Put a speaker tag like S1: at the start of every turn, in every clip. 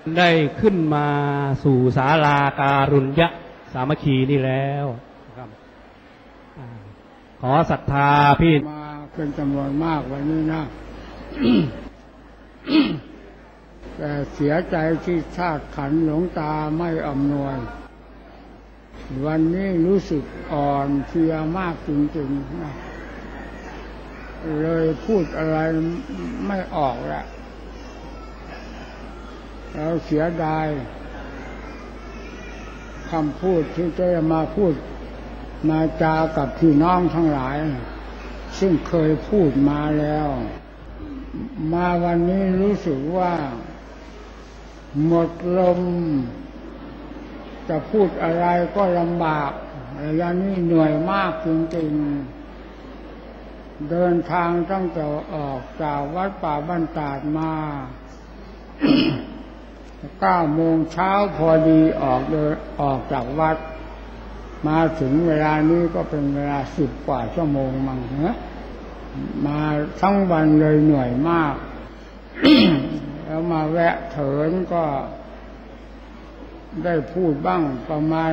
S1: ได้ขึ้นมาสู่ศาลาการุญยสามัคคีนี่แล้วครับขอศรัทธาพี่
S2: มาเป็นจำนวนมากวันนี้นะ แต่เสียใจที่ธาตุขันธ์หลวงตาไม่อำนวยวันนี้รู้สึกอ่อนเพลียมากจริงๆนะเลยพูดอะไรไม่ออกแหละเราเสียดายคำพูดที่จะมาพูดมาจากับพี่น้องทั้งหลายซึ่งเคยพูดมาแล้วมาวันนี้รู้สึกว่าหมดลมจะพูดอะไรก็ลำบากระยะนี้เหนื่อยมากจริงๆเดินทางตั้งแต่ออกจากวัดป่าบ้านตาดมา 9 โมงเช้าพอดีออกจากวัดมาถึงเวลานี้ก็เป็นเวลา10 กว่าชั่วโมงมั้งมาทั้งวันเลยเหนื่อยมาก แล้วมาแวะเถินก็ได้พูดบ้างประมาณ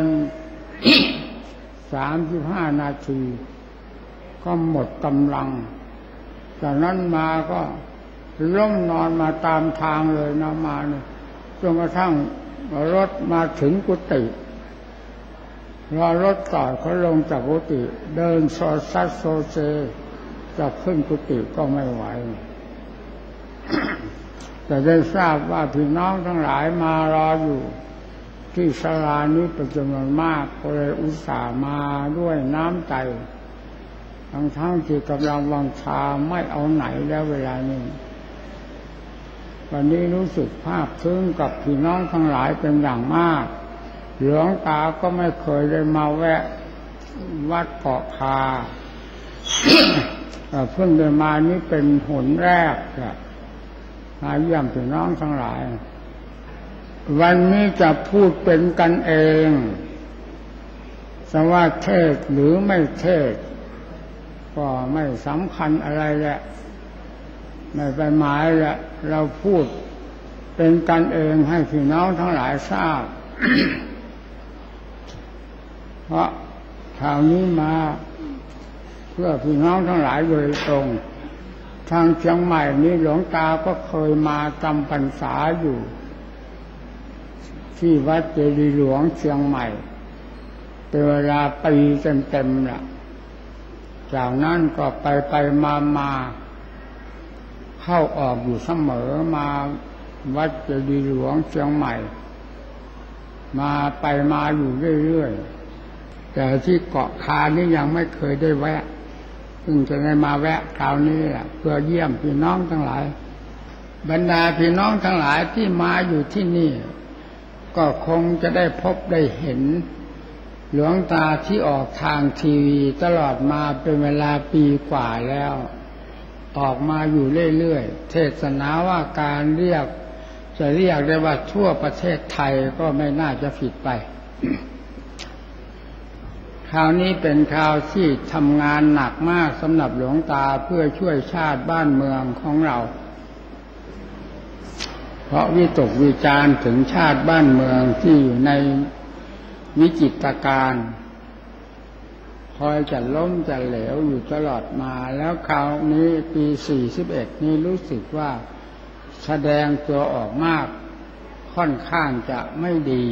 S2: 35 นาทีก็หมดกำลังจากนั้นมาก็ล้มนอนมาตามทางเลยนะมาเนี่ยจนกระทั่งรถมาถึงกุฏิรอรถต่อเขาลงจากกุฏิเดินโซซัดโซเซจะขึ้นกุฏิก็ไม่ไหว แต่ได้ทราบว่าพี่น้องทั้งหลายมารออยู่ที่ศาลานี้เป็นจำนวนมากก็เลยอุตส่าห์มาด้วยน้ำใจทั้งที่กำลังวังชาไม่เอาไหนแล้วเวลานี้วันนี้รู้สึกภาพซึ้งกับพี่น้องทั้งหลายเป็นอย่างมากหลวงตาก็ไม่เคยได้มาแวะวัดเกาะคา เพิ่งได้มานี้เป็นหนแรกมาเยี่ยมพี่น้องทั้งหลายวันนี้จะพูดเป็นกันเองสว่าเทศหรือไม่เทศก็ไม่สำคัญอะไรแหละไม่ไปหมายแหละเราพูดเป็นกันเองให้พี่น้องทั้งหลายทราบ เพราะคราวนี้มาเพื่อพี่น้องทั้งหลายโดยตรงทางเชียงใหม่นี้หลวงตาก็เคยมาจำพรรษาอยู่ที่วัดเจดีย์หลวงเชียงใหม่เป็นเวลาปีเต็มๆล่ะจากนั้นก็ไปมาเข้าออกอยู่เสมอมาวัดเจดีย์หลวงเชียงใหม่มาอยู่เรื่อยๆแต่ที่เกาะคานี่ยังไม่เคยได้แวะเพิ่งจะได้มาแวะคราวนี้เพื่อเยี่ยมพี่น้องทั้งหลายบรรดาพี่น้องทั้งหลายที่มาอยู่ที่นี่ก็คงจะได้พบได้เห็นหลวงตาที่ออกทางทีวีตลอดมาเป็นเวลาปีกว่าแล้วออกมาอยู่เรื่อยๆเทศนาว่าการจะเรียกได้ว่าทั่วประเทศไทยก็ไม่น่าจะผิดไป คราวนี้เป็นคราวที่ทำงานหนักมากสำหรับหลวงตาเพื่อช่วยชาติบ้านเมืองของเราเพราะวิตกวิจารณ์ถึงชาติบ้านเมืองที่อยู่ในวิจิตรการคอยจะล้มจะเหลวอยู่ตลอดมาแล้วคราวนี้ปี41นี้รู้สึกว่าแสดงตัวออกมากค่อนข้างจะไม่ดี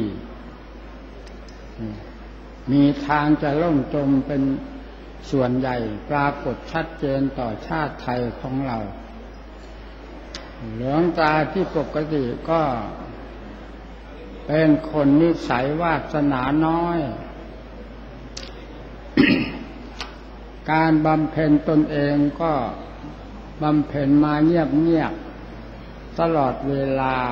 S2: มีทางจะล่มจมเป็นส่วนใหญ่ปรากฏชัดเจนต่อชาติไทยของเราหลวงตาที่ปกติก็เป็นคนนิสัยวาสนาน้อย การบำเพ็ญตนเองก็บำเพ็ญมาเงียบๆตลอดเวลา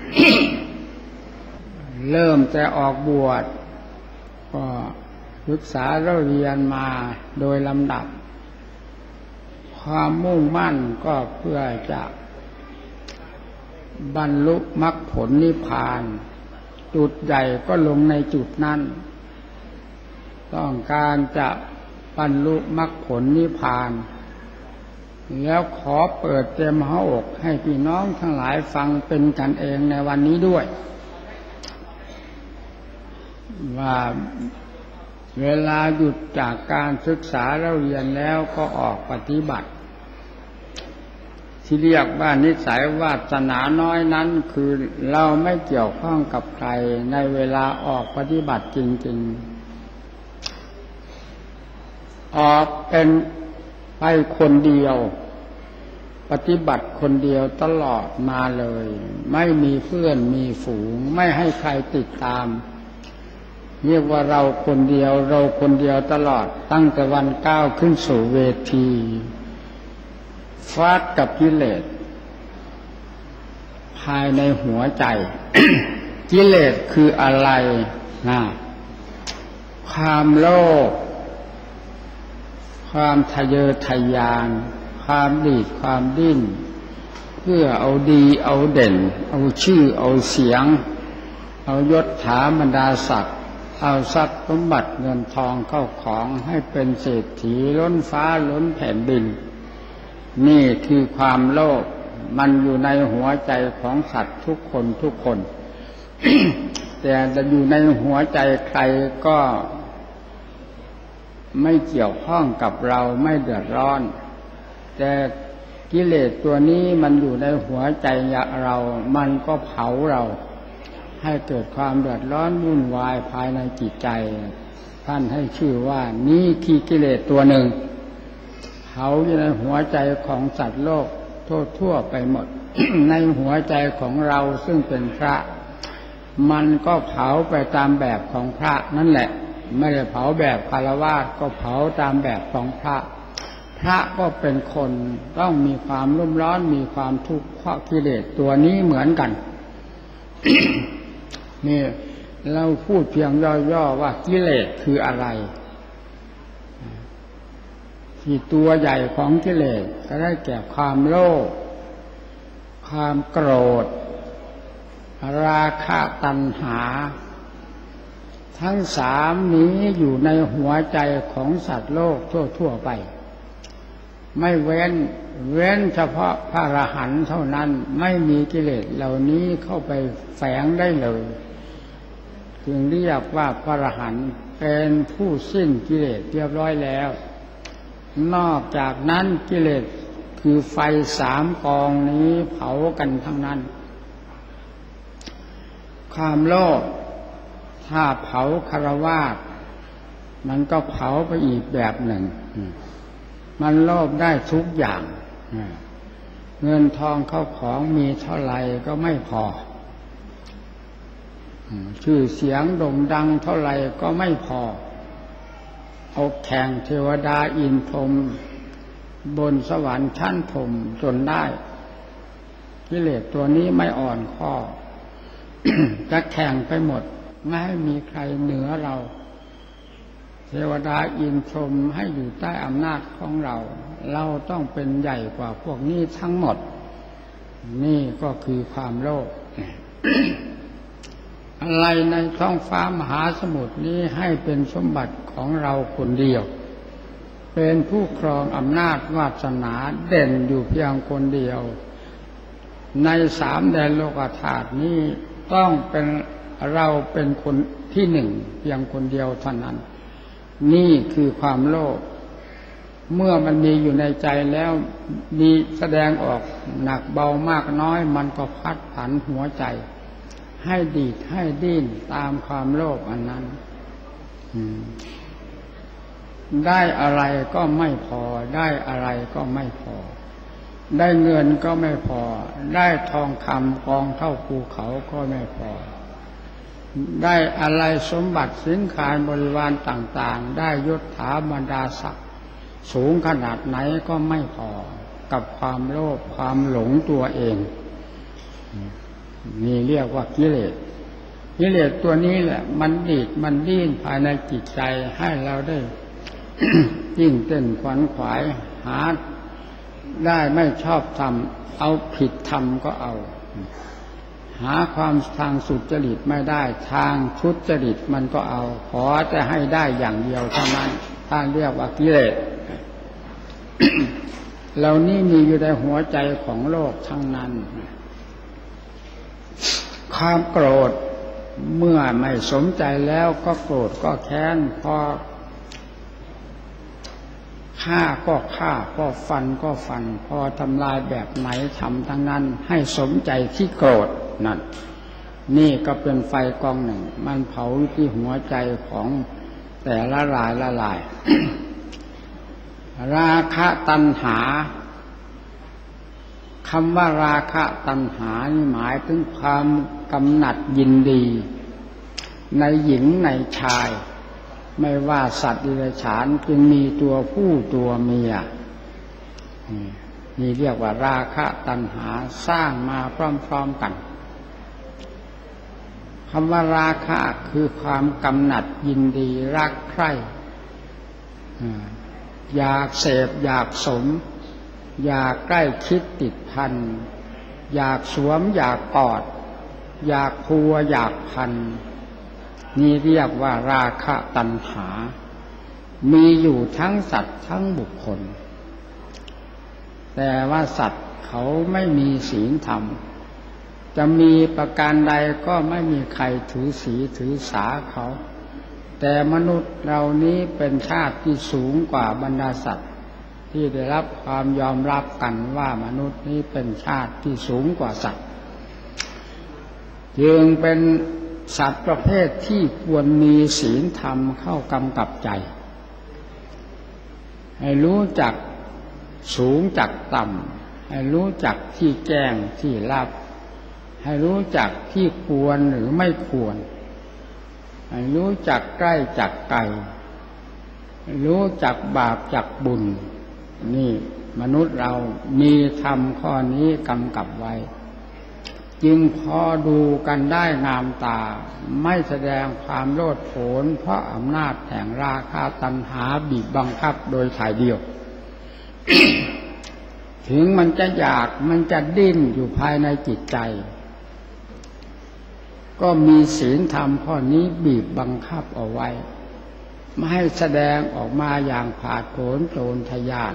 S2: เริ่มแต่ออกบวชก็ศึกษาเรียนมาโดยลำดับความมุ่งมั่นก็เพื่อจะบรรลุมรรคผลนิพพานจุดใหญ่ก็ลงในจุดนั้นต้องการจะบรรลุมรรคผลนิพพานแล้วขอเปิดเต็มหัวอกให้พี่น้องทั้งหลายฟังเป็นกันเองในวันนี้ด้วยว่าเวลาหยุดจากการศึกษาเราเรียนแล้วก็ออกปฏิบัติที่เรียกว่านิสัยวาสนาน้อยนั้นคือเราไม่เกี่ยวข้องกับใครในเวลาออกปฏิบัติจริงๆออกเป็นไปคนเดียวปฏิบัติคนเดียวตลอดมาเลยไม่มีเพื่อนมีฝูงไม่ให้ใครติดตามเรียกว่าเราคนเดียวเราคนเดียวตลอดตั้งแต่วันก้าวขึ้นสู่เวทีฟาดกับกิเลสภายในหัวใจ กิเลสคืออะไรนะความโลภความทะเยอทะยานความดีดความดิ้นเพื่อเอาดีเอาเด่นเอาชื่อเอาเสียงเอายศถาบรรดาศักดิ์เอาทรัพย์สมบัติเงินทองเข้าของให้เป็นเศรษฐีล้นฟ้าล้นแผ่นดินนี่คือความโลภมันอยู่ในหัวใจของสัตว์ทุกคนทุกคน แต่จะอยู่ในหัวใจใครก็ไม่เกี่ยวข้องกับเราไม่เดือดร้อนแต่กิเลสตัวนี้มันอยู่ในหัวใจเรามันก็เผาเราให้เกิดความเดือดร้อนวุ่นวายภายในจิตใจท่านให้ชื่อว่านี่คือกิเลสตัวหนึ่งเผาอยู่ในหัวใจของสัตว์โลกทั่วไปหมด ในหัวใจของเราซึ่งเป็นพระมันก็เผาไปตามแบบของพระนั่นแหละไม่ได้เผาแบบฆราวาสก็เผาตามแบบของพระพระก็เป็นคนต้องมีความรุ่มร้อนมีความทุกข์เพราะกิเลสตัวนี้เหมือนกัน นี่เราพูดเพียงย่อๆว่ากิเลสคืออะไรที่ตัวใหญ่ของกิเลสก็ได้แก่ความโลภความโกรธราคะตัณหาทั้งสามนี้อยู่ในหัวใจของสัตว์โลกทั่วไปไม่เว้นเฉพาะพระอรหันต์เท่านั้นไม่มีกิเลสเหล่านี้เข้าไปแฝงได้เลยจึงเรียกว่าพระอรหันต์เป็นผู้สิ้นกิเลสเรียบร้อยแล้วนอกจากนั้นกิเลสคือไฟสามกองนี้เผากันทั้งนั้นความโลภถ้าเผาฆราวาสมันก็เผาไปอีกแบบหนึ่งมันโลภได้ทุกอย่างเงินทองเข้าของมีเท่าไหร่ก็ไม่พอชื่อเสียงโด่งดังเท่าไหร่ก็ไม่พอเอาแข่งเทวดาอินทร์พรหมบนสวรรค์ชั้นพรหมจนได้กิเลสตัวนี้ไม่อ่อนข้อ จะแข่งไปหมดไม่ให้มีใครเหนือเราเทวดาอินทร์พรหมให้อยู่ใต้อำนาจของเราเราต้องเป็นใหญ่กว่าพวกนี้ทั้งหมดนี่ก็คือความโลภ อะไรในท้องฟ้ามหาสมุทรนี้ให้เป็นสมบัติของเราคนเดียวเป็นผู้ครองอำนาจวาสนาเด่นอยู่เพียงคนเดียวในสามแดนโลกธาตุนี้ต้องเป็นเราเป็นคนที่หนึ่งเพียงคนเดียวเท่านั้นนี่คือความโลภเมื่อมันมีอยู่ในใจแล้วมีแสดงออกหนักเบามากน้อยมันก็พัดผันหัวใจให้ดีดให้ดิ้นตามความโลภอันนั้นได้อะไรก็ไม่พอได้อะไรก็ไม่พอได้เงินก็ไม่พอได้ทองคำกองเท่าภูเขาก็ไม่พอได้อะไรสมบัติสินค้าบริวารต่างๆได้ยศถาบรรดาศักดิ์สูงขนาดไหนก็ไม่พอกับความโลภความหลงตัวเองนี่เรียกว่ากิเลสกิเลสตัวนี้แหละมันดีดมันดิ้นภายในจิตใจให้เราได้ ยิ่งเต้นขวัญขวายหาได้ไม่ชอบทำเอาผิดทำก็เอาหาความทางสุจริตไม่ได้ทางทุจริตมันก็เอาขอแต่ให้ได้อย่างเดียวเท่านั้นท่านเรียกว่ากิเลสเหล่านี้มีอยู่ในหัวใจของโลกทั้งนั้นความโกรธเมื่อไม่สมใจแล้วก็โกรธก็แค้นพอฆ่าก็ฆ่าพอฟันก็ฟันพอทำลายแบบไหนทำทั้งนั้นให้สมใจที่โกรธนั่นนี่ก็เป็นไฟกองหนึ่งมันเผาที่หัวใจของแต่ละรายละลาย ราคะตัณหาคำว่าราคะตัณหานี่หมายถึงความกำหนัดยินดีในหญิงในชายไม่ว่าสัตว์ดิเรกชันจึงมีตัวผู้ตัวเมียนี่เรียกว่าราคะตัณหาสร้างมาพร้อมๆกันคำว่าราคะคือความกำหนัดยินดีรักใคร่อยากเสพอยากสมอยากใกล้ชิดติดพันอยากสวมอยากกอดอยากพัวอยากพันนี่เรียกว่าราคะตัณหามีอยู่ทั้งสัตว์ทั้งบุคคลแต่ว่าสัตว์เขาไม่มีศีลธรรมจะมีประการใดก็ไม่มีใครถือศีลถือสาเขาแต่มนุษย์เรานี้เป็นชาติที่สูงกว่าบรรดาสัตว์ที่ได้รับความยอมรับกันว่ามนุษย์นี้เป็นชาติที่สูงกว่าสัตว์จึงเป็นสัตว์ประเภทที่ควรมีศีลธรรมเข้ากำกับใจให้รู้จักสูงจักต่ำให้รู้จักที่แจ้งที่ลับให้รู้จักที่ควรหรือไม่ควรให้รู้จักใกล้จักไกลให้รู้จักบาปจักบุญนี่มนุษย์เรามีธรรมข้อนี้กำกับไว้จึงพอดูกันได้งามตาไม่แสดงความโลดโผนเพราะอำนาจแห่งราคะตัณหาบีบบังคับโดยถ่ายเดียว ถึงมันจะอยากมันจะดิ้นอยู่ภายในจิตใจก็มีศีลธรรมข้อนี้บีบบังคับเอาไว้ไม่ให้แสดงออกมาอย่างผาดโผนโจรทะยาน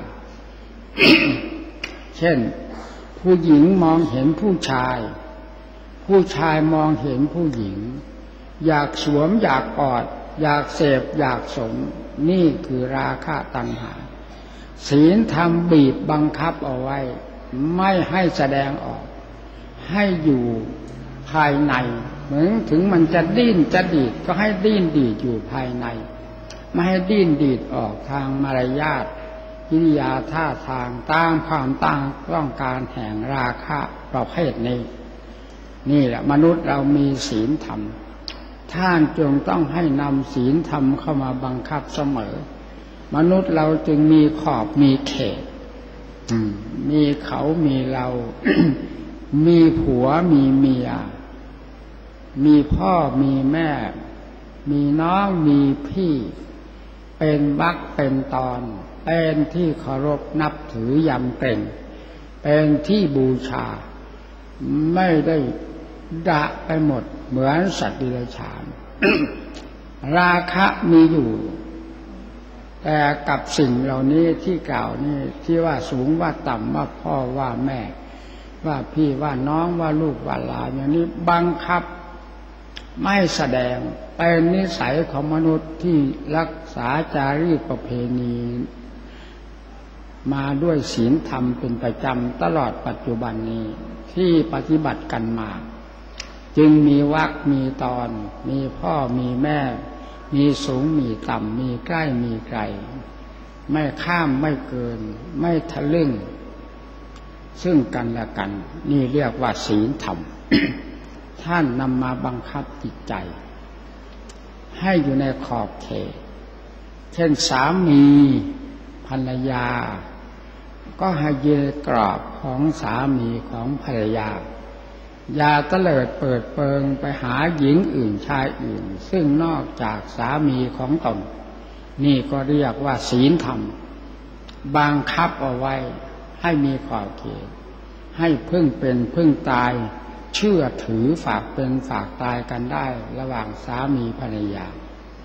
S2: เช่นผู้หญิงมองเห็นผู้ชายผู้ชายมองเห็นผู้หญิงอยากสวมอยากกอดอยากเสพอยากสมนี่คือราคะตัณหาศีลธรรมบีบบังคับเอาไว้ไม่ให้แสดงออกให้อยู่ภายในเหมือนถึงมันจะดิ้นจะดีดก็ให้ดิ้นดีดอยู่ภายในไม่ให้ดิ้นดีดออกทางมารยาทกิริยาท่าทางตามความต้องการแห่งราคะประเภทนี้นี่แหละมนุษย์เรามีศีลธรรมท่านจงต้องให้นำศีลธรรมเข้ามาบังคับเสมอมนุษย์เราจึงมีขอบมีเขตมีเขามีเรา มีผัวมีเมียมีพ่อมีแม่มีน้องมีพี่เป็นวรรคเป็นตอนเป็นที่เคารพนับถือยำเกรงเป็นที่บูชาไม่ได้ดะไปหมดเหมือนสัตว์ดิเรกชัน ราคะมีอยู่แต่กับสิ่งเหล่านี้ที่กล่าวนี่ที่ว่าสูงว่าต่ำว่าพ่อว่าแม่ว่าพี่ว่าน้องว่าลูกว่าหลานอย่างนี้บังคับไม่แสดงเป็นนิสัยของมนุษย์ที่รักษาจารีตประเพณีมาด้วยศีลธรรมเป็นประจำตลอดปัจจุบันนี้ที่ปฏิบัติกันมาจึงมีวรรคมีตอนมีพ่อมีแม่มีสูงมีต่ำมีใกล้มีไกลไม่ข้ามไม่เกินไม่ทะลึ่งซึ่งกันและกันนี่เรียกว่าศีลธรรม ท่านนำมาบังคับจิตใจให้อยู่ในขอบเขตเช่นสามีภรรยาก็ให้ยืนกรอบของสามีของภรรยาอย่าเตลิดเปิดเปิงไปหาหญิงอื่นชายอื่นซึ่งนอกจากสามีของตนนี่ก็เรียกว่าศีลธรรมบังคับเอาไว้ให้มีขอบเขตให้พึ่งเป็นพึ่งตายเชื่อถือฝากเป็นฝากตายกันได้ระหว่างสามีภรรยา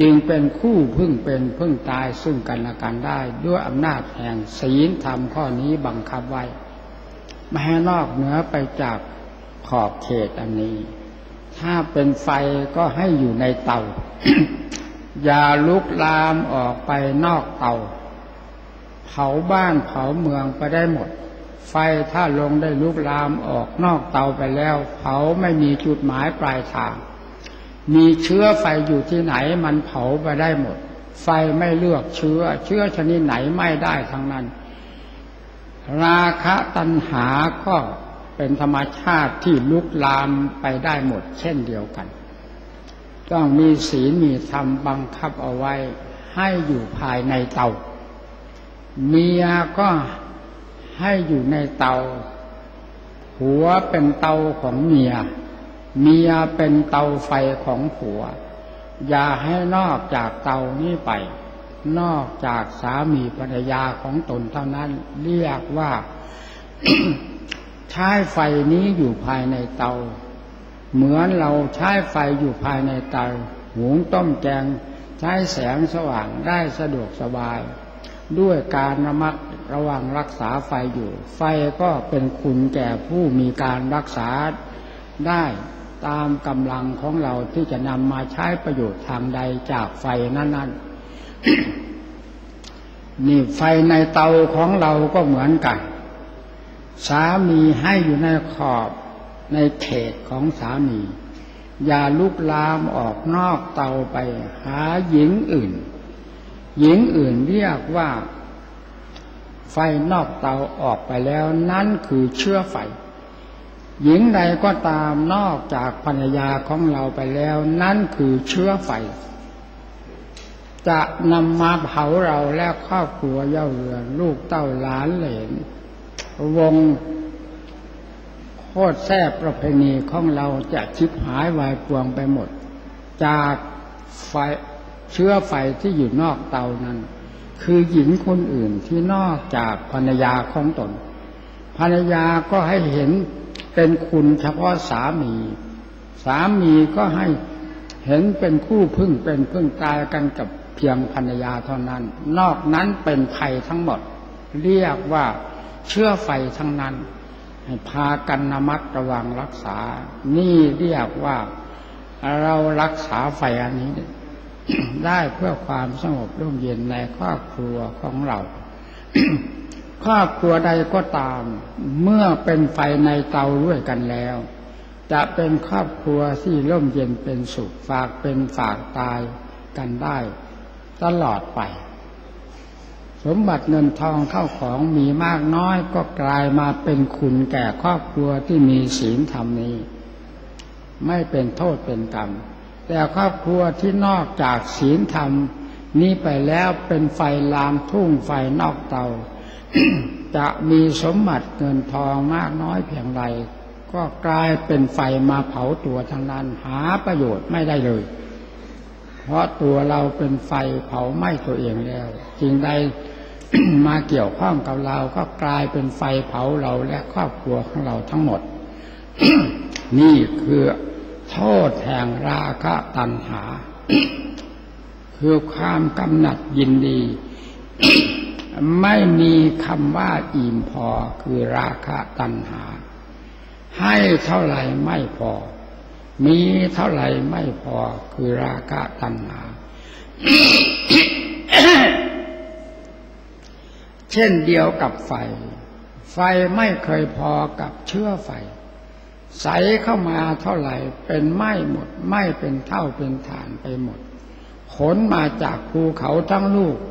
S2: จึงเป็นคู่พึ่งเป็นพึ่งตายซึ่งกันและกันได้ด้วยอำนาจแห่งศีลธรรมข้อนี้บังคับไว้ไม่ให้นอกเหนือไปจากขอบเขตอันนี้ถ้าเป็นไฟก็ให้อยู่ในเตา อย่าลุกลามออกไปนอกเตาเผาบ้านเผาเมืองไปได้หมดไฟถ้าลงได้ลุกลามออกนอกเตาไปแล้วเผาไม่มีจุดหมายปลายทางมีเชื้อไฟอยู่ที่ไหนมันเผาไปได้หมดไฟไม่เลือกเชื้อชนิดไหนไม่ได้ทั้งนั้นราคะตัณหาก็เป็นธรรมชาติที่ลุกลามไปได้หมดเช่นเดียวกันต้องมีศีลมีธรรมบังคับเอาไว้ให้อยู่ภายในเตาเมียก็ให้อยู่ในเตาผัวเป็นเตาของเมียเมียเป็นเตาไฟของผัวอย่าให้นอกจากเตานี้ไปนอกจากสามีภรรยาของตนเท่านั้นเรียกว่า ใช้ไฟนี้อยู่ภายในเตาเหมือนเราใช้ไฟอยู่ภายในเตาหุงต้มแกงใช้แสงสว่างได้สะดวกสบายด้วยการระมัดระวังรักษาไฟอยู่ไฟก็เป็นคุณแก่ผู้มีการรักษาได้ตามกำลังของเราที่จะนำมาใช้ประโยชน์ทางใดจากไฟนั้นๆ นี่ไฟในเตาของเราก็เหมือนกันสามีให้อยู่ในขอบในเขตของสามีอย่าลุกลามออกนอกเตาไปหาหญิงอื่นหญิงอื่นเรียกว่าไฟนอกเตาออกไปแล้วนั่นคือเชื้อไฟหญิงใดก็ตามนอกจากภรรยาของเราไปแล้วนั่นคือเชื้อไฟจะนำมาเผาเราและครอบครัวเย่าเรือนลูกเต้าหลานเหลนวงโคตรแท้ประเพณีของเราจะชิบหายวายพวงไปหมดจากไฟเชื้อไฟที่อยู่นอกเตานั้นคือหญิงคนอื่นที่นอกจากภรรยาของตนภรรยาก็ให้เห็นเป็นคุณเฉพาะสามีสามีก็ให้เห็นเป็นคู่พึ่งเป็นพึ่งตายกันกับเพียงภรรยาเท่านั้นนอกนั้นเป็นภัยทั้งหมดเรียกว่าเชื้อไฟทั้งนั้นให้พากันระมัดระวังรักษานี่เรียกว่าเรารักษาไฟอันนี้ ได้เพื่อความสงบร่มเย็นในครอบครัวของเรา ครอบครัวใดก็ตามเมื่อเป็นไฟในเตาด้วยกันแล้วจะเป็นครอบครัวที่ร่มเย็นเป็นสุขฝากเป็นฝากตายกันได้ตลอดไปสมบัติเงินทองเข้าของมีมากน้อยก็กลายมาเป็นคุณแก่ครอบครัวที่มีศีลธรรมนี้ไม่เป็นโทษเป็นกรรมแต่ครอบครัวที่นอกจากศีลธรรมนี้ไปแล้วเป็นไฟลามทุ่งไฟนอกเตา จะมีสมบัติเงินทองมากน้อยเพียงใดก็กลายเป็นไฟมาเผาตัวทั้งนั้นหาประโยชน์ไม่ได้เลยเพราะตัวเราเป็นไฟเผาไหม้ตัวเองแล้วสิ่งใด มาเกี่ยวข้องกับเราก็กลายเป็นไฟเผาเราและครอบครัวของเราทั้งหมด นี่คือโทษแห่งราคะตัณหา คือความกำหนัดยินดี ไม่มีคำว่าอิ่มพอคือราคะตัณหาให้เท่าไหร่ไม่พอมีเท่าไหร่ไม่พอคือราคะตัณหา เช่นเดียวกับไฟไฟไม่เคยพอกับเชื้อไฟใสเข้ามาเท่าไหร่เป็นไหม้หมดไหม้เป็นเท่าเป็นฐานไปหมดขนมาจากภูเขาทั้งลูก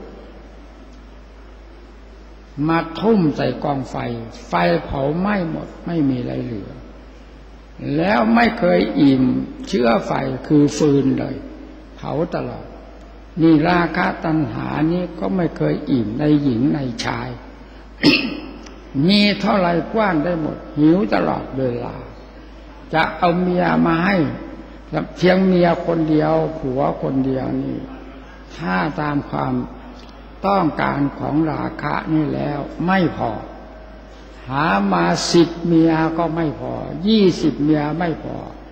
S2: มาทุ่มใส่กองไฟไฟเผาไหม้หมดไม่มีอะไรเหลือแล้วไม่เคยอิ่มเชื้อไฟคือฟืนเลยเผาตลอดนี่ราคะตัณหานี้ก็ไม่เคยอิ่มในหญิงในชาย มีเท่าไรกว้านได้หมดหิวตลอดเวลาจะเอาเมียมาให้เพียงเมียคนเดียวผัวคนเดียวนี่ถ้าตามความต้องการของราคะนี่แล้วไม่พอหามา10 เมียก็ไม่พอ20 เมียไม่พอ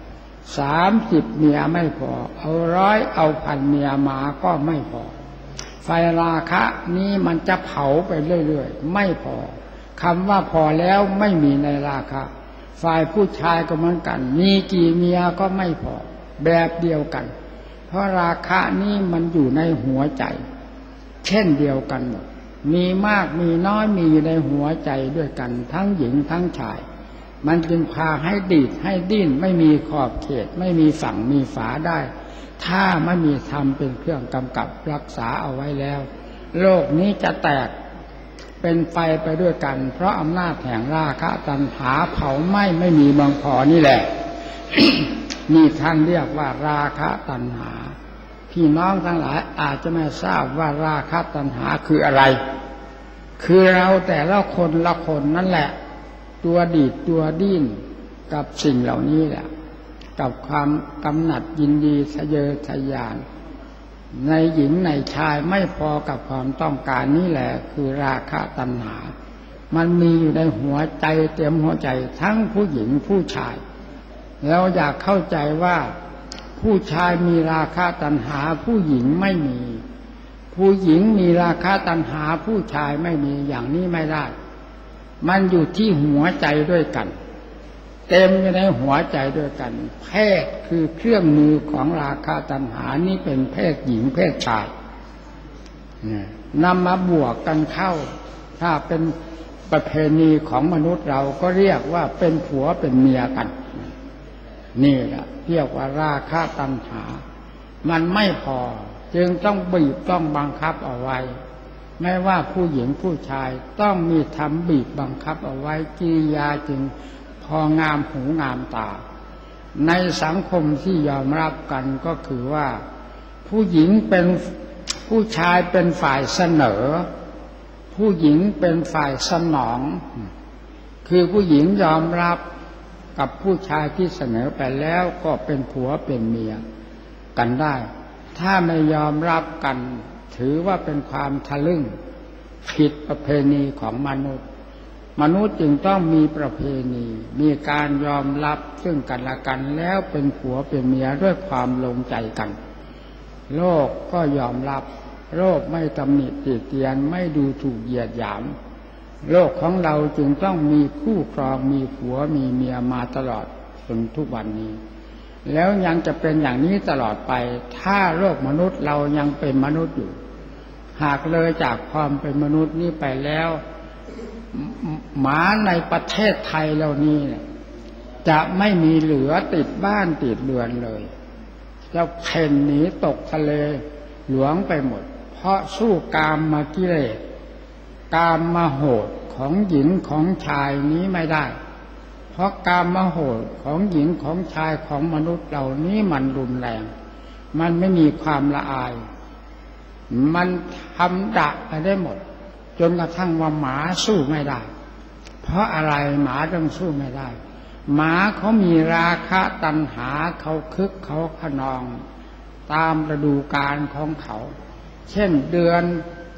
S2: 30เมียไม่พอเอา100เอา1,000เมียมาก็ไม่พอไฟราคะนี้มันจะเผาไปเรื่อยๆไม่พอคำว่าพอแล้วไม่มีในราคะฝ่ายผู้ชายก็เหมือนกันมีกี่เมียก็ไม่พอแบบเดียวกันเพราะราคะนี้มันอยู่ในหัวใจเช่นเดียวกันหมดมีมากมีน้อยมีอยู่ในหัวใจด้วยกันทั้งหญิงทั้งชายมันจึงพาให้ดีดให้ดิ้นไม่มีขอบเขตไม่มีฝั่งมีฝาได้ถ้าไม่มีธรรมเป็นเครื่องกำกับรักษาเอาไว้แล้วโลกนี้จะแตกเป็นไฟไปด้วยกันเพราะอำนาจแห่งราคะตัณหาเผาไหม้ไม่มีเมืองพอนี่แหละ นี่ท่านเรียกว่าราคะตัณหาพี่น้องทั้งหลายอาจจะไม่ทราบว่าราคะตัณหาคืออะไรคือเราแต่ละคนนั่นแหละตัวดีดตัวดิ้นกับสิ่งเหล่านี้แหละกับความกำหนัดยินดีทะเยอทะยานในหญิงในชายไม่พอกับความต้องการนี่แหละคือราคะตัณหามันมีอยู่ในหัวใจเต็มหัวใจทั้งผู้หญิงผู้ชายเราอยากเข้าใจว่าผู้ชายมีราคะตัณหาผู้หญิงไม่มีผู้หญิงมีราคะตัณหาผู้ชายไม่มีอย่างนี้ไม่ได้มันอยู่ที่หัวใจด้วยกันเต็มอยู่ในหัวใจด้วยกันเพศคือเครื่องมือของราคะตัณหานี้เป็นเพศหญิงเพศชายนำมาบวกกันเข้าถ้าเป็นประเพณีของมนุษย์เราก็เรียกว่าเป็นผัวเป็นเมียกันนี่แหละเรียกว่าราคะตัณหามันไม่พอจึงต้องบีบต้องบังคับเอาไว้ไม่ว่าผู้หญิงผู้ชายต้องมีธรรมบีบบังคับเอาไว้กิริยาจึงพองามหูงามตาในสังคมที่ยอมรับกันก็คือว่าผู้หญิงเป็นผู้ชายเป็นฝ่ายเสนอผู้หญิงเป็นฝ่ายสนองคือผู้หญิงยอมรับกับผู้ชายที่เสนอไปแล้วก็เป็นผัวเป็นเมียกันได้ถ้าไม่ยอมรับกันถือว่าเป็นความทะลึ่งผิดประเพณีของมนุษย์จึงต้องมีประเพณีมีการยอมรับซึ่งกันและกันแล้วเป็นผัวเป็นเมียด้วยความลงใจกันโลกก็ยอมรับโลกไม่ตำหนิติเตียนไม่ดูถูกเหยียดหยามโลกของเราจึงต้องมีคู่ครองมีผัวมีเมียมาตลอดจนทุกวันนี้แล้วยังจะเป็นอย่างนี้ตลอดไปถ้าโลกมนุษย์เรายังเป็นมนุษย์อยู่หากเลยจากความเป็นมนุษย์นี้ไปแล้วหมาในประเทศไทยเหล่านี้จะไม่มีเหลือติดบ้านติดเรือนเลยจะเพ่นหนีตกทะเลหลวงไปหมดเพราะสู้กามมากิเลสกามมาโหดของหญิงของชายนี้ไม่ได้เพราะกามมาโหดของหญิงของชายของมนุษย์เหล่านี้มันรุนแรงมันไม่มีความละอายมันทำดะไปได้หมดจนกระทั่งว่าหมาสู้ไม่ได้เพราะอะไรหมาจึงสู้ไม่ได้หมาเขามีราคะตัณหาเขาคึกเขาขนองตามฤดูกาลของเขาเช่นเดือน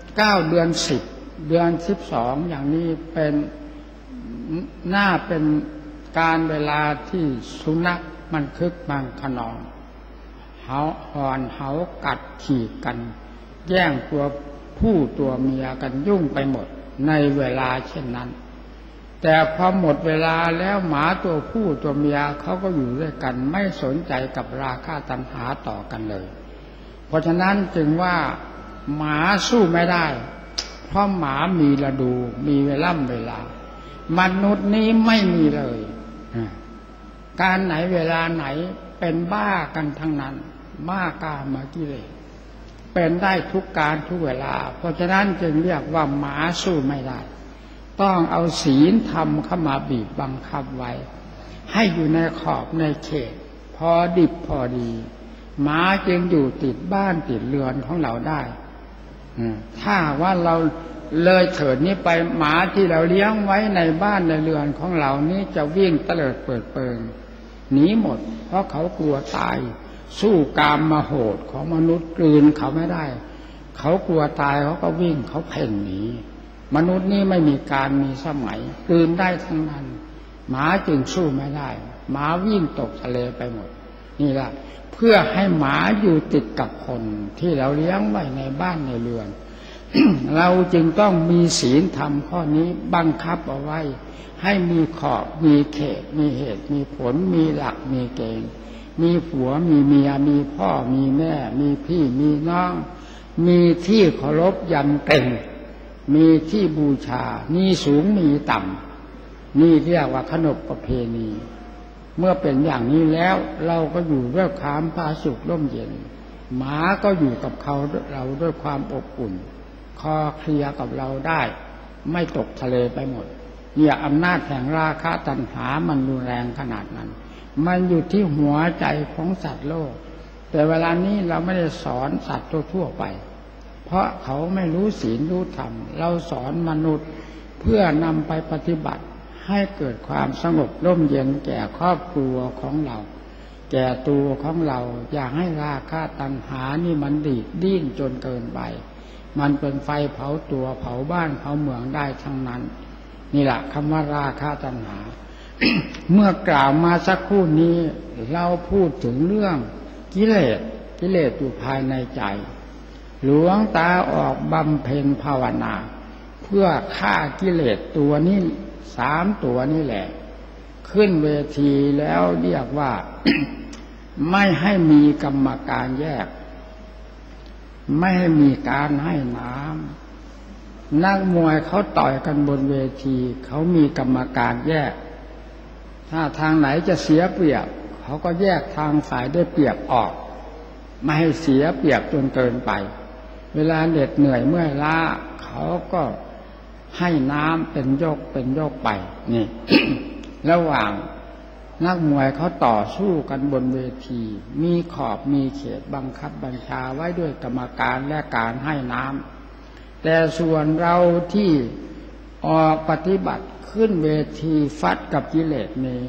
S2: 9เดือน10เดือน12อย่างนี้เป็นน่าเป็นการเวลาที่สุนัขมันคึกมันขนองเห่าหอนเห่ากัดขี่กันแย่งตัวผู้ตัวเมียกันยุ่งไปหมดในเวลาเช่นนั้นแต่พอหมดเวลาแล้วหมาตัวผู้ตัวเมียเขาก็อยู่ด้วยกันไม่สนใจกับราคะตัณหาต่อกันเลยเพราะฉะนั้นจึงว่าหมาสู้ไม่ได้เพราะหมามีฤดูมีเวลามนุษย์นี้ไม่มีเลยการไหนเวลาไหนเป็นบ้ากันทั้งนั้นบ้ากามกิเลสเป็นได้ทุกการทุกเวลาเพราะฉะนั้นจึงเรียกว่าหมาสู้ไม่ได้ต้องเอาศีลธรรมเข้ามาบีบบังคับไว้ให้อยู่ในขอบในเขตพอดิบพอดีหมาจึงอยู่ติดบ้านติดเรือนของเราได้ถ้าว่าเราเลยเถิดนี้ไปหมาที่เราเลี้ยงไว้ในบ้านในเรือนของเรานี้จะวิ่งเตลิดเปิดเปิงหนีหมดเพราะเขากลัวตายสู้กามมาโหดของมนุษย์กลืนเขาไม่ได้เขากลัวตายเขาก็วิ่งเขาเพ่นหนีมนุษย์นี้ไม่มีการมีสมัยกลืนได้ทั้งนั้นหมาจึงสู้ไม่ได้หมาวิ่งตกทะเลไปหมดนี่ล่ะเพื่อให้หมาอยู่ติดกับคนที่เราเลี้ยงไว้ในบ้านในเรือน เราจึงต้องมีศีลธรรมข้อนี้บังคับเอาไว้ให้มีขอบมีเขตมีเหตุมีผลมีหลักมีเกณฑ์มีผัวมีเมียมีพ่อมีแม่มีพี่มีน้องมีที่เคารพยำเกรงมีที่บูชามีสูงมีต่ำนี่เรียกว่าขนบประเพณีเมื่อเป็นอย่างนี้แล้วเราก็อยู่ด้วยความผาสุกร่มเย็นหมาก็อยู่กับเราด้วยความอบอุ่นคอเคลียร์กับเราได้ไม่ตกทะเลไปหมดเนี่ยอำนาจแห่งราคะตัณหามันรุนแรงขนาดนั้นมันอยู่ที่หัวใจของสัตว์โลกแต่เวลานี้เราไม่ได้สอนสัตว์ทั่วไปเพราะเขาไม่รู้ศีลรู้ธรรมเราสอนมนุษย์เพื่อนำไปปฏิบัติให้เกิดความสงบร่มเย็นแก่ครอบครัวของเราแก่ตัวของเราอย่าให้ราคะตัณหานี่มันดิ้นจนเกินไปมันเป็นไฟเผาตัวเผาบ้านเผาเมืองได้ทั้งนั้นนี่แหละคำว่าราคะตัณหา เมื่อกล่าวมาสักครู่นี้เราพูดถึงเรื่องกิเลสอยู่ภายในใจหลวงตาออกบำเพ็ญภาวนาเพื่อฆ่ากิเลสตัวนี้3 ตัวนี่แหละขึ้นเวทีแล้วเรียกว่า ไม่ให้มีกรรมการแยกไม่ให้มีการให้น้ำนักมวยเขาต่อยกันบนเวทีเขามีกรรมการแยกถ้าทางไหนจะเสียเปรียบเขาก็แยกทางฝ่ายได้เปรียบออกไม่ให้เสียเปรียบจนเกินไปเวลาเหน็ดเหนื่อยเมื่อยล้าเขาก็ให้น้ำเป็นยกไปนี่ ระหว่างนักมวยเขาต่อสู้กันบนเวทีมีขอบมีเขตบังคับบัญชาไว้ด้วยกรรมการและการให้น้ำแต่ส่วนเราที่ออกปฏิบัติขึ้นเวทีฟัดกับกิเลสนี้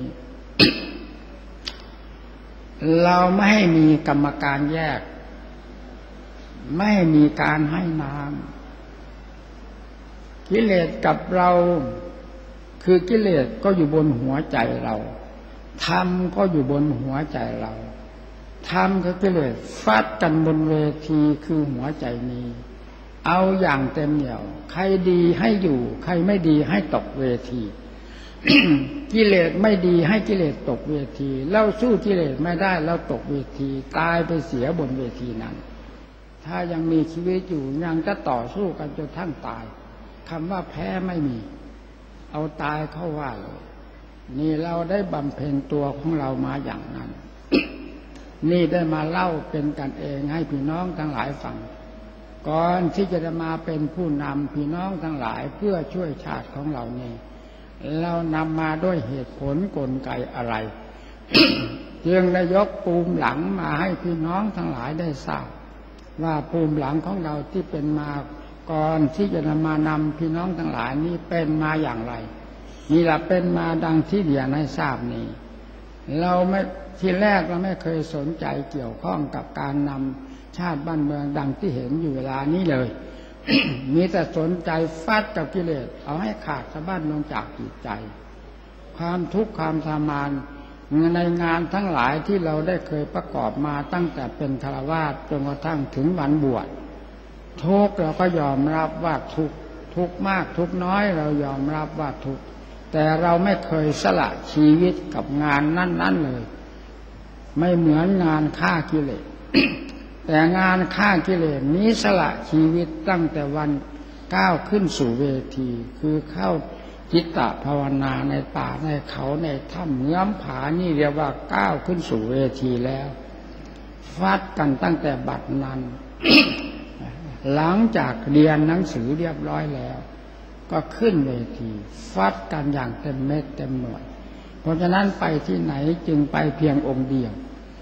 S2: เราไม่ให้มีกรรมการแยกไม่ให้มีการให้น้ำกิเลสกับเราคือกิเลสก็อยู่บนหัวใจเราธรรมก็อยู่บนหัวใจเราธรรมกับกิเลสฟัดกันบนเวทีคือหัวใจนี้เอาอย่างเต็มเหนี่ยวใครดีให้อยู่ใครไม่ดีให้ตกเวที กิเลสไม่ดีให้กิเลสตกเวทีเราสู้กิเลสไม่ได้เราตกเวทีตายไปเสียบนเวทีนั้นถ้ายังมีชีวิตอยู่ยังจะต่อสู้กันจนทั้งตายคำว่าแพ้ไม่มีเอาตายเข้าว่าเลยนี่เราได้บำเพ็ญตัวของเรามาอย่างนั้น นี่ได้มาเล่าเป็นกันเองให้พี่น้องทั้งหลายฟังก่อนที่จะมาเป็นผู้นำพี่น้องทั้งหลายเพื่อช่วยชาติของเรานี่เรานำมาด้วยเหตุผลกลไกอะไร จึงได้ยกปูมหลังมาให้พี่น้องทั้งหลายได้ทราบว่าปูมหลังของเราที่เป็นมาก่อนที่จะมานำพี่น้องทั้งหลายนี้เป็นมาอย่างไรนี่แหละเป็นมาดังที่เรียนให้ทราบนี้เราไม่ทีแรกเราไม่เคยสนใจเกี่ยวข้องกับการนำชาติบ้านเมืองดังที่เห็นอยู่เวลานี้เลย มีแต่สนใจฟัดกับกิเลสเอาให้ขาดสะบั้นลงจากจิตใจความทุกข์ความทรมานในงานทั้งหลายที่เราได้เคยประกอบมาตั้งแต่เป็นฆราวาสจนกระทั่งถึงวันบวชทุกข์เราก็ยอมรับว่าทุกข์มากทุกข์น้อยเรายอมรับว่าทุกข์แต่เราไม่เคยสละชีวิตกับงานนั้นๆเลยไม่เหมือนงานฆ่ากิเลส แต่งานฆ่ากิเลสนี้สละชีวิตตั้งแต่วันก้าวขึ้นสู่เวทีคือเข้าจิตตภาวนาในป่าในเขาในถ้ำเงื้อมผานี่เรียกว่าก้าวขึ้นสู่เวทีแล้วฟัดกันตั้งแต่บัดนั้น หลังจากเรียนหนังสือเรียบร้อยแล้วก็ขึ้นเวทีฟัดกันอย่างเต็มเม็ดเต็มหน่วยเพราะฉะนั้นไปที่ไหนจึงไปเพียงองค์เดียว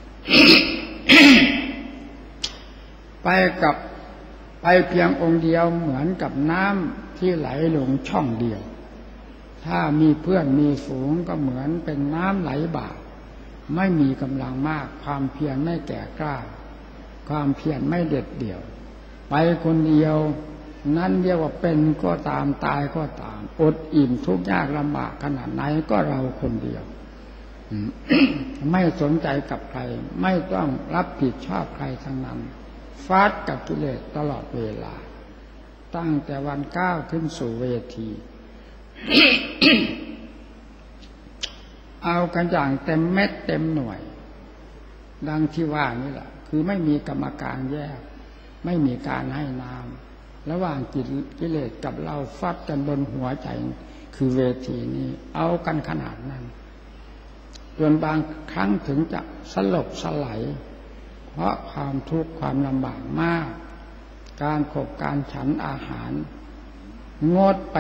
S2: ไปเพียงองค์เดียวเหมือนกับน้ำที่ไหลลงช่องเดียวถ้ามีเพื่อนมีฝูงก็เหมือนเป็นน้ำไหลบ่าไม่มีกำลังมากความเพียรไม่แก่กล้าความเพียรไม่เด็ดเดี่ยวไปคนเดียวนั่นเรียกว่าเป็นก็ตามตายก็ตามอดอิ่มทุกข์ยากลำบากขนาดไหนก็เราคนเดียวไม่สนใจกับใครไม่ต้องรับผิดชอบใครทั้งนั้นฟาดกับกิเลสตลอดเวลาตั้งแต่วันก้าวขึ้นสู่เวที เอากันอย่างเต็มเม็ดเต็มหน่วยดังที่ว่านี่แหละคือไม่มีกรรมการแยกไม่มีการให้น้ำระหว่างกิเลสกับเราฟัดกันบนหัวใจคือเวทีนี้เอากันขนาดนั้นจนบางครั้งถึงจะสลบสลายเพราะความทุกข์ความลำบากมากการขบการฉันอาหารงดไป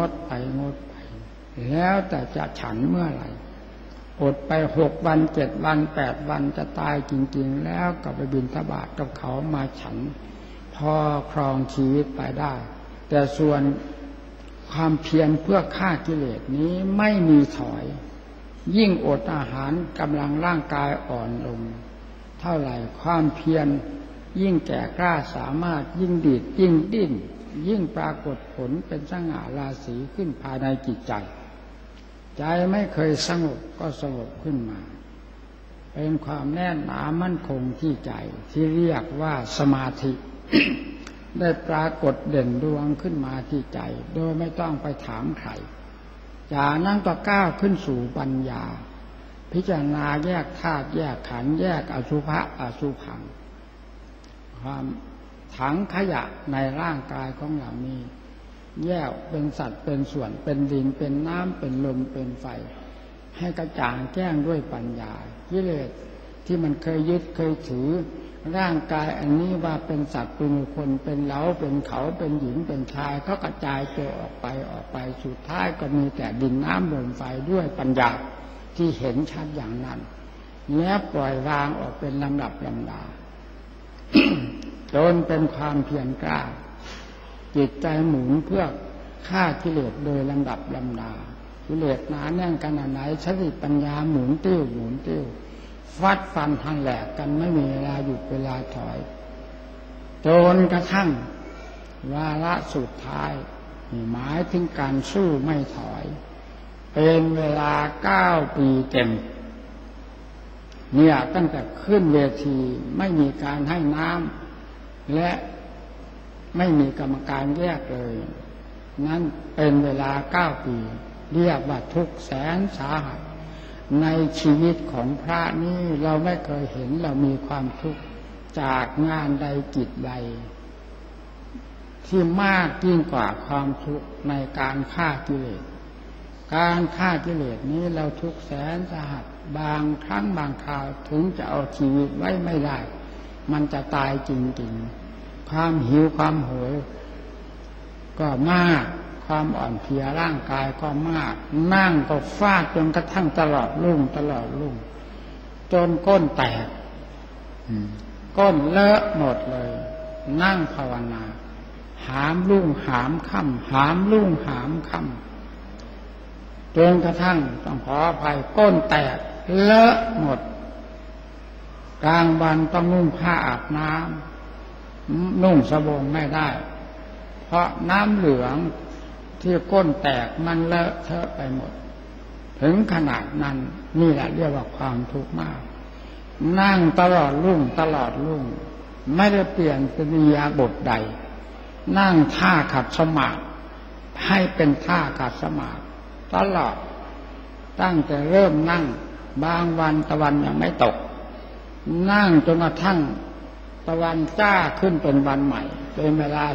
S2: แล้วแต่จะฉันเมื่อไหร่อดไป6 วัน7 วัน8 วันจะตายจริงๆแล้วก็ไปบิณฑบาตกับเขามาฉันพอครองชีวิตไปได้แต่ส่วนความเพียรเพื่อฆ่ากิเลสนี้ไม่มีถอยยิ่งอดอาหารกำลังร่างกายอ่อนลงเท่าไหร่ความเพียรยิ่งแก่กล้าสามารถยิ่งดีดยิ่งดิ้นยิ่งปรากฏผลเป็นสง่าราศีขึ้นภายในจิตใจใจไม่เคยสงบก็สงบขึ้นมาเป็นความแน่นหนามั่นคงที่ใจที่เรียกว่าสมาธิ ได้ปรากฏเด่นดวงขึ้นมาที่ใจโดยไม่ต้องไปถามใครจากนั้นก็ก้าวขึ้นสู่ปัญญาพิจารณาแยกธาตุแยกขันธ์แยกอสุภะอสุภังความถังขยะในร่างกายของเรานี้แยกเป็นสัตว์เป็นส่วนเป็นดินเป็นน้ำเป็นลมเป็นไฟให้กระจ่างแจ้งด้วยปัญญากิเลสที่มันเคยยึดเคยถือร่างกายอันนี้ว่าเป็นสัตว์เป็นคนเป็นเราเป็นเขาเป็นหญิงเป็นชายก็กระจายตัวออกไปสุดท้ายก็มีแต่ดินน้ำลมไฟด้วยปัญญาที่เห็นชัดอย่างนั้นแล้วปล่อยวางออกเป็นลำดับลำดา จนเป็นความเพียรกล้าจิตใจหมุนเพื่อฆ่ากิเลสโดยลำดับลำดากิเลสหนาแน่นขนาดไหนสติปัญญาหมุนติ้วฟัดฟันทางแหลกกันไม่มีเวลาหยุดเวลาถอยจนกระทั่งวาระสุดท้ายหมายถึงการสู้ไม่ถอยเป็นเวลา9 ปีเต็มเนี่ยตั้งแต่ขึ้นเวทีไม่มีการให้น้ำและไม่มีกรรมการแยกเลยนั้นเป็นเวลา9 ปีเรียกว่าทุกข์แสนสาหัสในชีวิตของพระนี่เราไม่เคยเห็นเรามีความทุกข์จากงานใดกิจใดที่มากยิ่งกว่าความทุกข์ในการฆ่ากิเลสการฆ่ากิเลสนี้เราทุกข์แสนสาหัสบางครั้งบางคราวถึงจะเอาชีวิตไว้ไม่ได้มันจะตายจริงๆความหิวความโหยก็มากความอ่อนเพลียร่างกายก็มากนั่งก็ฟาดจนกระทั่งตลอดรุ่งจนก้นแตกก้นเลอะหมดเลยนั่งภาวนาหามรุ่งหามค่ำหามรุ่งหามค่ำจนกระทั่งต้องขออภัยก้นแตกเลอะหมดกลางวันต้องนุ่งผ้าอาบน้ำนุ่งสบงไม่ได้เพราะน้ำเหลืองที่ก้นแตกมันเลอะเทอะไปหมดถึงขนาดนั้นนี่แหละเรียกว่าความทุกข์มากนั่งตลอดรุ่งไม่ได้เปลี่ยนอิริยาบถใดนั่งท่าขัดสมาธิให้เป็นท่าขัดสมาธิตลอดตั้งแต่เริ่มนั่งบางวันตะวันยังไม่ตกนั่งจนกระทั่งตะวันจ้าขึ้นเป็นวันใหม่เป็นเวลา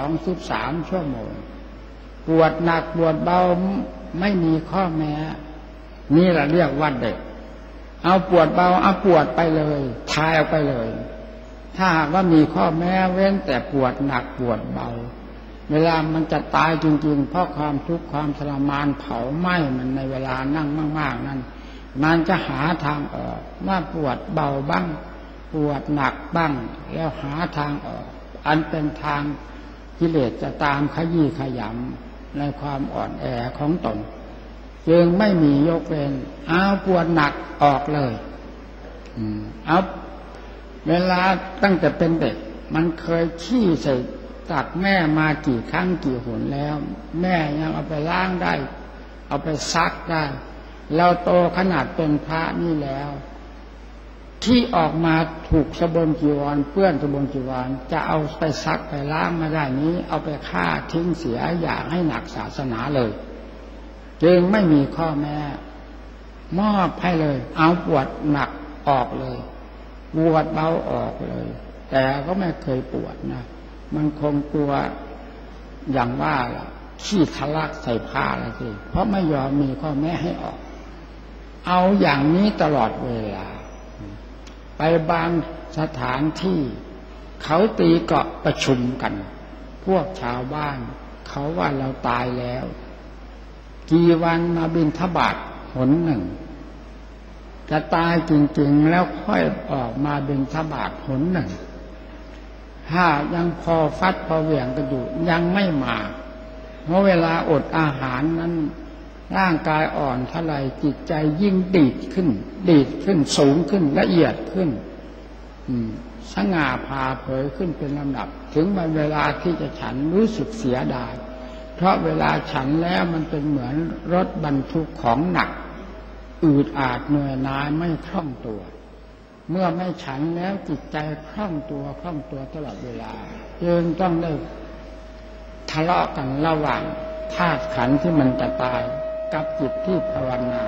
S2: 12-13 ชั่วโมงปวดหนักปวดเบาไม่มีข้อแม้นี่แหละเรียกว่าเด็กเอาปวดเบาเอาปวดไปเลยทายออกไปเลยถ้าหากว่ามีข้อแม้เว้นแต่ปวดหนักปวดเบาเวลามันจะตายจริงๆเพราะความทุกข์ความทรมานเผาไหม้มันในเวลานั่งมากๆนั้นมันจะหาทางออกว่าปวดเบาบ้างปวดหนักบ้างแล้วหาทางออกอันเป็นทางกิเลสจะตามขยี้ขยำในความอ่อนแอของตนจึงไม่มียกเว้นเอาปวดหนักออกเลยเอาเวลาตั้งแต่เป็นเด็กมันเคยขี้ใส่ตักแม่มากี่ครั้งกี่หนแล้วแม่ยังเอาไปล้างได้เอาไปซักได้เราโตขนาดเป็นพระนี่แล้วที่ออกมาถูกสบงจีวรเปื้อนสบงจีวรจะเอาไปซักไปล้างไม่ได้นี้เอาไปฆ่าทิ้งเสียอยากให้หนักศาสนาเลยจึงไม่มีข้อแม้มอบให้เลยเอาปวดหนักออกเลยปวดเบาออกเลยแต่ก็ไม่เคยปวดนะมันคงกลัวอย่างว่าล่ะขี้ทะลักใส่ผ้าแล้วสิเพราะไม่ยอมมีข้อแม้ให้ออกเอาอย่างนี้ตลอดเวลาไปบางสถานที่เขาตีเกาะประชุมกันพวกชาวบ้านเขาว่าเราตายแล้วกี่วันมาบิณฑบาตหนหนึ่งจะตายจริงๆแล้วค่อยออกมาบิณฑบาตหนหนึ่งถ้ายังพอฟัดพอเหวี่ยงกันอยู่ยังไม่มาเพราะเวลาอดอาหารนั้นร่างกายอ่อนเท่าไรจิตใจยิ่งดีดขึ้นสูงขึ้นละเอียดขึ้นสง่าผ่าเผยขึ้นเป็นลำดับถึงเวลาที่จะฉันรู้สึกเสียดายเพราะเวลาฉันแล้วมันเป็นเหมือนรถบรรทุกของหนักอืดอาดเหนื่อยหน่ายไม่คล่องตัวเมื่อไม่ฉันแล้วจิตใจคล่องตัวตลอดเวลาจึงต้องได้ทะเลาะกันระหว่างธาตุขันธ์ที่มันจะตายกับจิตที่ภาวนา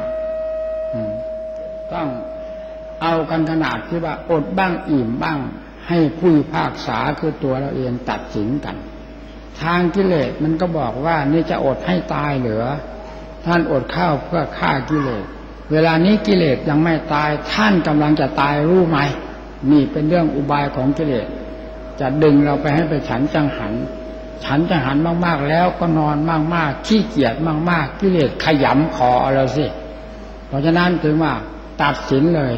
S2: ต้องเอากันขนาดที่ว่าอดบ้างอิ่มบ้างให้ผู้พิพากษาคือตัวเราเองตัดสินกันทางกิเลสมันก็บอกว่านี่จะอดให้ตายเหรอท่านอดข้าวเพื่อฆ่ากิเลสเวลานี้กิเลสยังไม่ตายท่านกำลังจะตายรู้ไหมนี่เป็นเรื่องอุบายของกิเลสจะดึงเราไปให้ไปฉันจังหันมากๆแล้วก็นอนมากๆขี้เกียจมากๆกิเลสขยำคอเราสิเพราะฉะนั้นถึงว่าตัดสินเลย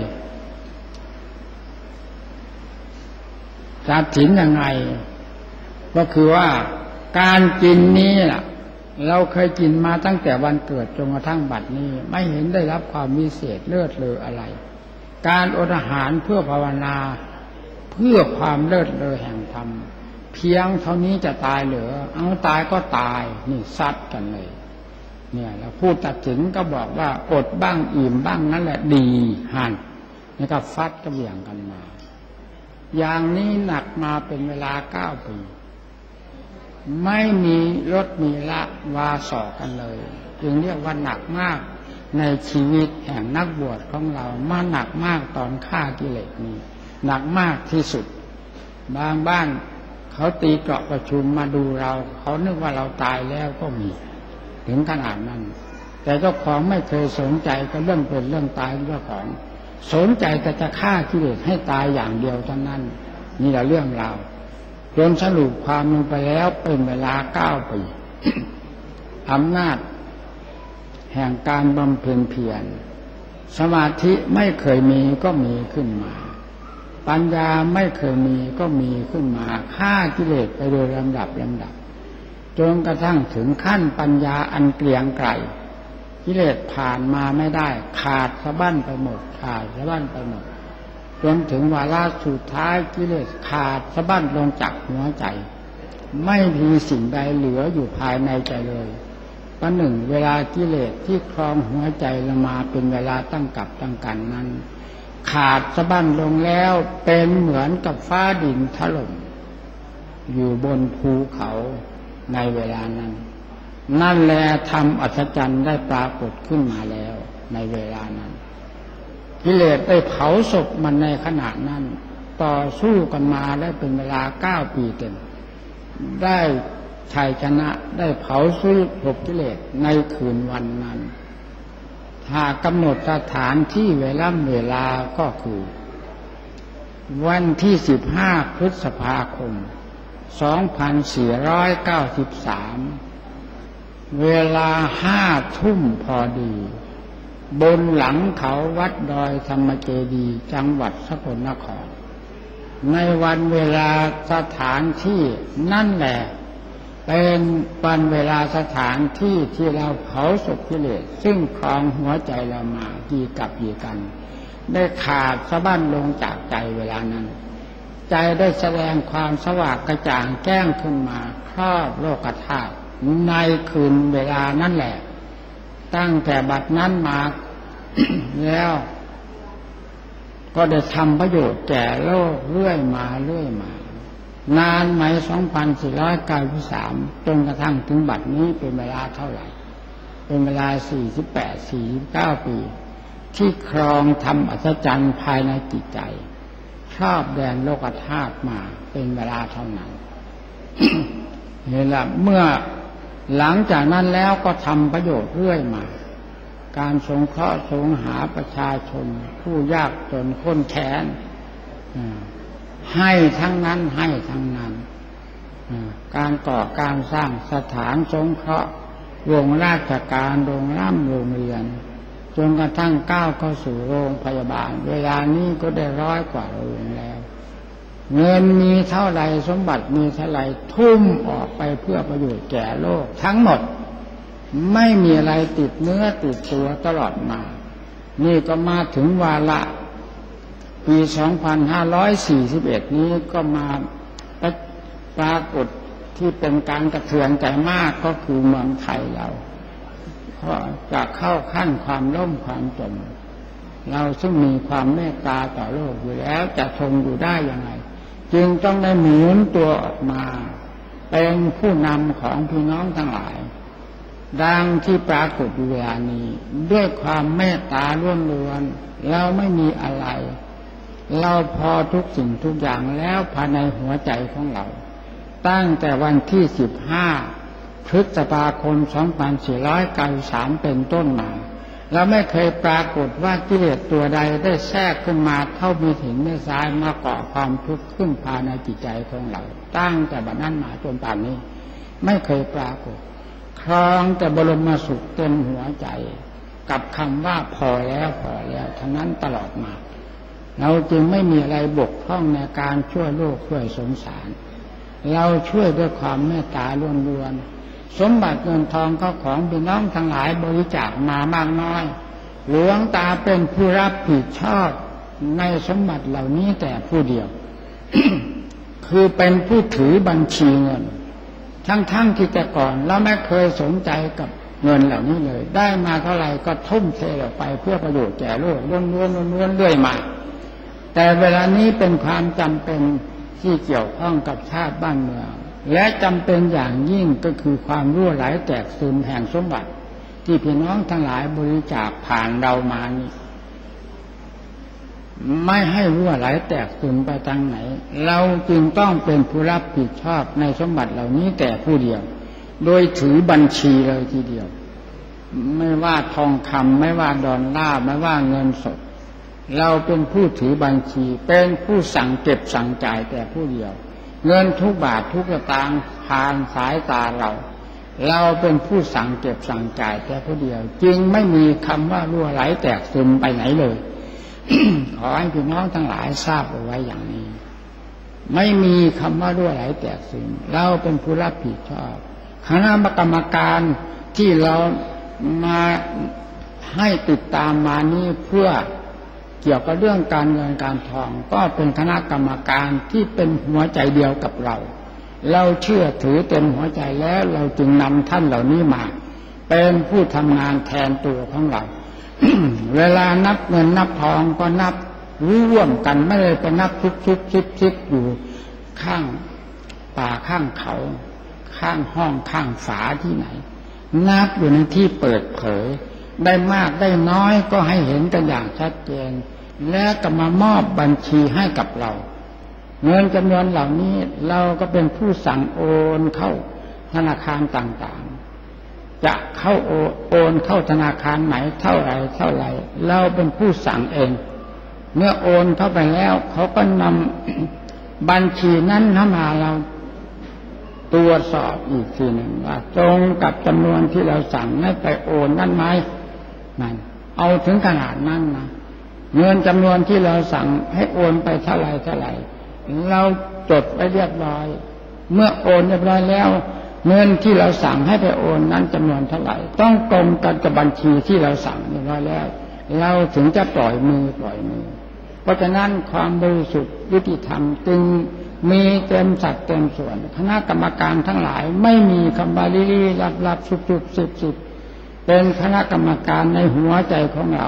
S2: ตัดสินยังไงก็คือว่าการกินนี้ล่ะเราเคยกินมาตั้งแต่วันเกิดจนกระทั่งบัดนี้ไม่เห็นได้รับความวิเศษเลิศเลออะไรการอดอาหารเพื่อภาวนาเพื่อความเลิศเลอแห่งธรรมเพียงเท่านี้จะตายเหรอเอาตายก็ตายนี่ซัดกันเลยเนี่ยแล้วผู้ตัดสินก็บอกว่าอดบ้างอิ่มบ้างนั่นแหละดีหันนี่ก็ฟัดก็เบี่ยงกันมาอย่างนี้หนักมาเป็นเวลา9 ปีไม่มีลดมีละวาสอกันเลยจึงเรียกว่าหนักมากในชีวิตแห่งนักบวชของเรามาหนักมากตอนฆ่ากิเลสนี้หนักมากที่สุดบางบ้านเขาตีเกราะประชุมมาดูเราเขานึกว่าเราตายแล้วก็มีถึงขนาดนั้นแต่เจ้าของไม่เคยสนใจกับเรื่องเป็นเรื่องตายเจ้าของสนใจแต่จะฆ่ากิเลสให้ตายอย่างเดียวเท่านั้นนี่แหละเรื่องราวจนสรุปความลงไปแล้วเป็นเวลา9 ปี อำนาจแห่งการบำเพ็ญเพียรสมาธิไม่เคยมีก็มีขึ้นมาปัญญาไม่เคยมีก็มีขึ้นมาฆ่ากิเลสไปโดยลำดับจนกระทั่งถึงขั้นปัญญาอันเกรียงไกรกิเลสผ่านมาไม่ได้ขาดสะบั้นไปหมดจนถึงวาระสุดท้ายกิเลสขาดสะบั้นลงจากหัวใจไม่มีสิ่งใดเหลืออยู่ภายในใจเลยประหนึ่งเวลากิเลสที่ครองหัวใจละมาเป็นเวลาตั้งกับตั้งกันนั้นขาดสะบั้นลงแล้วเป็นเหมือนกับฟ้าดินถล่มอยู่บนภูเขาในเวลานั้นนั่นแหละธรรมอัศจรรย์ได้ปรากฏขึ้นมาแล้วในเวลานั้นกิเลสได้เผาศพมันในขณะนั้นต่อสู้กันมาได้เป็นเวลา9 ปีเต็มได้ชัยชนะได้เผาสู้ศพกิเลสในคืนวันนั้นถ้ากำหนดสถานที่เวลาก็คือวันที่15 พฤษภาคม 2493เวลา5 ทุ่มพอดีบนหลังเขาวัดดอยธรรมเจดีย์จังหวัดสกลนครในวันเวลาสถานที่นั่นแหละเป็นวันเวลาสถานที่ที่เราเผาศพกิเลสซึ่งครองหัวใจเรามากี่กับกี่กันได้ขาดสะบั้นลงจากใจเวลานั้นใจได้แสดงความสว่างกระจ่างแจ้งขึ้นมาครอบโลกธาตุในคืนเวลานั่นแหละตั้งแต่บัดนั้นมาแล้วก็ได้ทำประโยชน์แก่โลกเรื่อยมา นานไหม 2493 จนกระทั่งถึงบัดนี้เป็นเวลาเท่าไหร่เป็นเวลา 48-49 ปีที่ครองทำอัศจรรย์ภายในจิตใจครอบแดนโลกธาตุมาเป็นเวลาเท่านั้น เห็นละเมื่อหลังจากนั้นแล้วก็ทำประโยชน์เรื่อยมาการสงเคราะห์สงหาประชาชนผู้ยากจนข้นแค้นให้ทั้งนั้นการก่อการสร้างสถานสงเคราะห์วงราชการโรงเรียนจนกระทั่งก้าวเข้าสู่โรงพยาบาลเวลานี้ก็ได้100 กว่าโรงแล้วเงินมีเท่าไรสมบัติมีเท่าไรทุ่มออกไปเพื่อประโยชน์แก่โลกทั้งหมดไม่มีอะไรติดเนื้อติดตัวตลอดมานี่ก็มาถึงวาระปี 2541 นี้ก็มาปรากฏที่เป็นการกระเทือนใจมากก็คือเมืองไทยเราเพราะจะเข้าขั้นความล่มความจมเราซึ่งมีความเมตตาต่อโลกอยู่แล้วจะทนอยู่ได้ยังไงจึงต้องได้หมุนตัวออกมาเป็นผู้นำของพี่น้องทั้งหลายดังที่ปรากฏอยู่เวลานี้ด้วยความเมตตาล้วนๆเราไม่มีอะไรเราพอทุกสิ่งทุกอย่างแล้วภายในหัวใจของเราตั้งแต่วันที่15 พฤษภาคม 2493 เป็นต้นมาเราไม่เคยปรากฏว่ากิเลสตัวใดได้แทรกขึ้นมาเท่ามีถินเมื่อซ้ายมาก่อความทุกข์ขึ้นภายในจิตใจของเราตั้งแต่บัดนั้นมาจนป่านนี้ไม่เคยปรากฏครองแต่บรมสุขเต็มหัวใจกับคำว่าพอแล้วทั้งนั้นตลอดมาเราจึงไม่มีอะไรบกพร่องในการช่วยโลกช่วยสงสารเราช่วยด้วยความเมตตาล้วนๆสมบัติเงินทองเข้าของพี่น้องทั้งหลายบริจาคมามากน้อยหลวงตาเป็นผู้รับผิดชอบในสมบัติเหล่านี้แต่ผู้เดียว คือเป็นผู้ถือบัญชีเงินทั้งที่แต่ก่อนเราไม่เคยสนใจกับเงินเหล่านี้เลยได้มาเท่าไหร่ก็ทุ่มเทออกไปเพื่อประโยชน์แก่โลกล้วนๆเรื่อยมาแต่เวลานี้เป็นความจำเป็นที่เกี่ยวข้องกับชาติบ้านเมืองและจำเป็นอย่างยิ่งก็คือความรั่วไหลแตกซึมแห่งสมบัติที่พี่น้องทั้งหลายบริจาคผ่านเรามานี่ไม่ให้รั่วไหลแตกซึมไปทางไหนเราจึงต้องเป็นผู้รับผิดชอบในสมบัติเหล่านี้แต่ผู้เดียวโดยถือบัญชีเลยทีเดียวไม่ว่าทองคำไม่ว่าดอลลาร์ไม่ว่าเงินสดเราเป็นผู้ถือบัญชีเป็นผู้สั่งเก็บสั่งจ่ายแต่ผู้เดียวเงินทุกบาททุกสตางค์ผ่านสายตาเราเป็นผู้สั่งเก็บสั่งจ่ายแต่ผู้เดียวจึงไม่มีคำว่ารั่วไหลแตกซึมไปไหนเลย ขอให้พี่น้องทั้งหลายทราบเอาไว้อย่างนี้ไม่มีคำว่ารั่วไหลแตกซึมเราเป็นผู้รับผิดชอบคณะกรรมการที่เรามาให้ติดตามมานี้เพื่อเกี่ยวกับเรื่องการเงินการทองก็เป็นคณะกรรมการที่เป็นหัวใจเดียวกับเราเชื่อถือเต็มหัวใจแล้วเราจึงนำท่านเหล่านี้มาเป็นผู้ทำงานแทนตัวของเรา เวลานับเงินนับทองก็นับร่วมกันไม่ได้ไปนับชิดอยู่ข้างป่าข้างเขาข้างห้องข้างฝาที่ไหนนับอยู่ในที่เปิดเผยได้มากได้น้อยก็ให้เห็นกันอย่างชัดเจนแล้วก็มามอบบัญชีให้กับเราเงินจำนวนเหล่านี้เราก็เป็นผู้สั่งโอนเข้าธนาคารต่างๆจะเข้าโอนเข้าธนาคารไหนเท่าไหร่เราเป็นผู้สั่งเองเมื่อโอนเข้าไปแล้วเขาก็นำบัญชีนั้นมาเราตรวจสอบอีกทีหนึ่งว่าตรงกับจำนวนที่เราสั่งให้ไปโอนนั่นไหมนั่นเอาถึงขนาดนั้นนะเงินจำนวนที่เราสั่งให้โอนไปเท่าไหร่เราจดไว้เรียบร้อยเมื่อโอนเรียบร้อยแล้วเงินที่เราสั่งให้ไปโอนนั้นจำนวนเท่าไหร่ต้องตรงกันกับบัญชีที่เราสั่งเรียบร้อยแล้วเราถึงจะปล่อยมือเพราะฉะนั้นความบริสุทธิ์ยุติธรรมจึงมีเต็มสัดเต็มส่วนคณะกรรมการทั้งหลายไม่มีคำว่าลี้ลับๆสุบๆสิบเป็นคณะกรรมการในหัวใจของเรา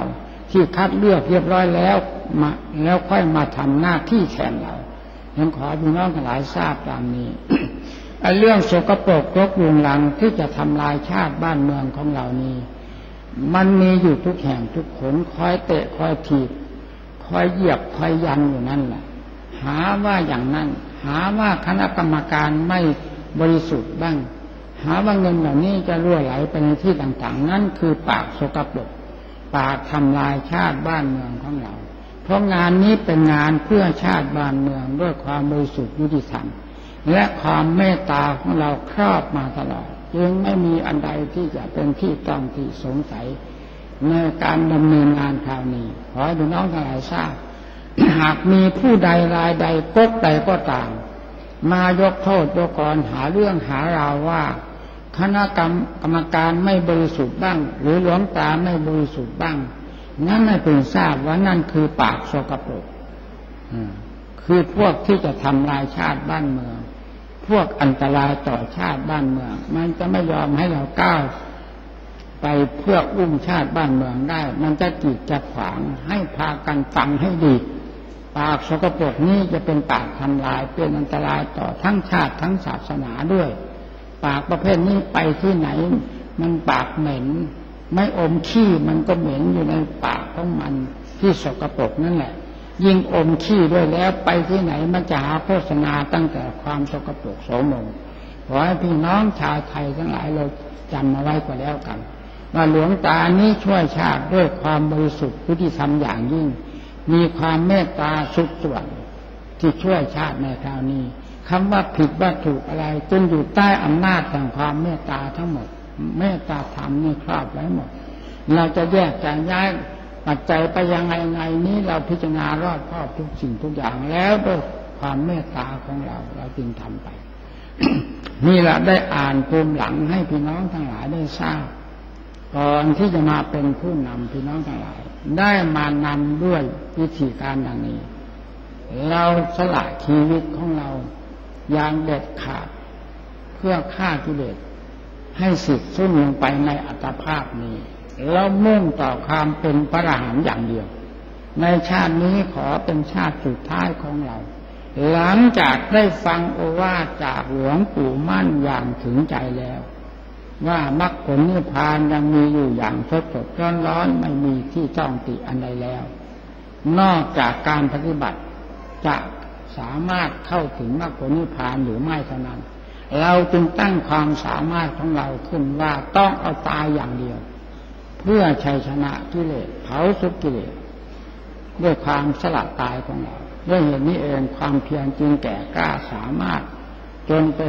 S2: ที่คัดเลือกเรียบร้อยแล้วแล้วค่อยมาทำหน้าที่แทนเราฉันขอพี่น้องทั้งหลายทราบตามนี้ เรื่องสกปรกรกรุงรังที่จะทำลายชาติบ้านเมืองของเรานี้มันมีอยู่ทุกแห่งทุกคนคอยเตะคอยถีบคอยเหยียบคอยยันอยู่นั่นแหละหาว่าอย่างนั้นหาว่าคณะกรรมการไม่บริสุทธิ์บ้างหาว่าเงินเหล่านี้จะรั่วไหลไปในที่ต่างๆนั่นคือปากสกปรกปากทำลายชาติบ้านเมืองของเราเพราะงานนี้เป็นงานเพื่อชาติบ้านเมืองด้วยความบริสุทธิ์ยุติธรรมและความเมตตาของเราครอบมาตลอดจึงไม่มีอันใดที่จะเป็นที่ต้องที่สงสัยในการดำเนินงานคราวนี้ขอให้พี่น้องทั้งหลายทราบ หากมีผู้ใดรายใดก๊กใดก็ตามมายกโทษยกกรหาเรื่องหาราวว่าคณะกรรมการไม่บริสุทธิ์บ้างหรือหลวงตาไม่บริสุทธิ์บ้างนั่นให้พึงทราบว่านั่นคือปากสกปรกคือพวกที่จะทำลายชาติบ้านเมืองพวกอันตรายต่อชาติบ้านเมืองมันจะไม่ยอมให้เราก้าวไปเพื่ออุ้มชาติบ้านเมืองได้มันจะกีดจะขวางให้พากันฟังให้ดีปากสกปรกนี้จะเป็นปากทำลายเป็นอันตรายต่อทั้งชาติทั้งศาสนาด้วยปากประเภทนี้ไปที่ไหนมันปากเหม็นไม่อมขี้มันก็เหม็นอยู่ในปากของมันที่สกปรกนั่นแหละยิ่งอมขี้ด้วยแล้วไปที่ไหนมันจะหาโฆษณาตั้งแต่ความสกปรกโสมมขอให้พี่น้องชาวไทยทั้งหลายเราจำเอาไว้ก็แล้วกันว่าหลวงตานี้ช่วยชาติด้วยความบริสุทธิ์ยุติธรรมอย่างยิ่งมีความเมตตาสุดส่วนที่ช่วยชาติในคราวนี้คำว่าผิดว่าถูกอะไรจนอยู่ใต้อำนาจแห่งความเมตตาทั้งหมดเมตตาธรรมนี่ครอบไว้หมดเราจะแยกจะย้ายปัจจัยไปยังไงนี้เราพิจารณารอบครอบทุกสิ่งทุกอย่างแล้วด้วยความเมตตาของเราจึงทำไป นี่แหละได้อ่านภูมิหลังให้พี่น้องทั้งหลายได้ทราบก่อนที่จะมาเป็นผู้นำพี่น้องทั้งหลายได้มานำด้วยวิธีการดังนี้เราสละชีวิตของเราอย่างเด็ดขาดเพื่อฆ่ากิเลสให้สิ้นสุดลงไปในอัตภาพนี้เรามุ่งต่อความเป็นพระอรหันต์อย่างเดียวในชาตินี้ขอเป็นชาติสุดท้ายของเราหลังจากได้ฟังโอวาทจากหลวงปู่มั่นอย่างถึงใจแล้วว่ามรรคผลนิพพานยังมีอยู่อย่างสดๆร้อนๆไม่มีที่ต้องติอันใดแล้วนอกจากการปฏิบัติจะสามารถเข้าถึงมรรคผลนิพพานหรือไม่เท่านั้นเราจึงตั้งความสามารถของเราขึ้นว่าต้องเอาตายอย่างเดียวเพื่อชัยชนะกิเลสเผาสุกิเลสด้วยความสละตายของเราด้วยเหตุนี้เองความเพียรจึงแก่กล้าสามารถจนเป็น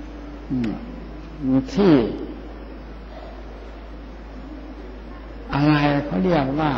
S2: ที่อะไรเขาเรียกว่า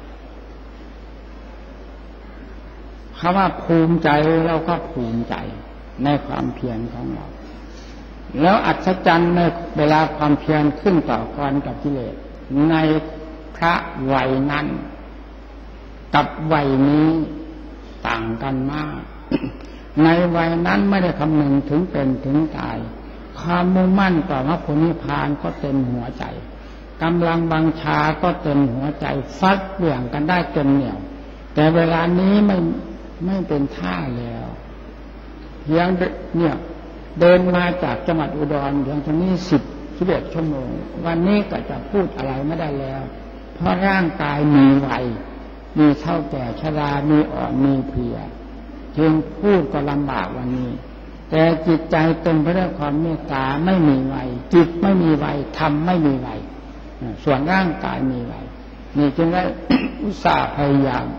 S2: คำว่าภูมิใจเราก็ภูมิใจในความเพียรของเราแล้วอัศจรรย์ในเวลาความเพียรขึ้นต่อกรกับกิเลสในพระวัยนั้นกับวัยนี้ต่างกันมาก ในวัยนั้นไม่ได้คำนึงถึงเป็นถึงตายความมุ่งมั่นต่อมรรคผลนิพพานก็เต็มหัวใจกำลังบังชาก็เต็มหัวใจฟัดเบี่ยงกันได้จนเหนียวแต่เวลานี้ไม่เป็นท่าแล้วเพียงเนี่ยเดินมาจากจังหวัดอุดรเพียงตรงนี้11 ชั่วโมงวันนี้ก็จะพูดอะไรไม่ได้แล้วเพราะร่างกายมีวัยมีเท่าแก่ชรามีอ่อนมีเพลียจึงพูดก็ลำบากวันนี้แต่จิตใจเต็มไปด้วยความเมตตาไม่มีวัยจิตไม่มีวัยธรรมไม่มีวัยส่วนร่างกายมีวัยนี่จึงได้ อุตส่าห์พยายาม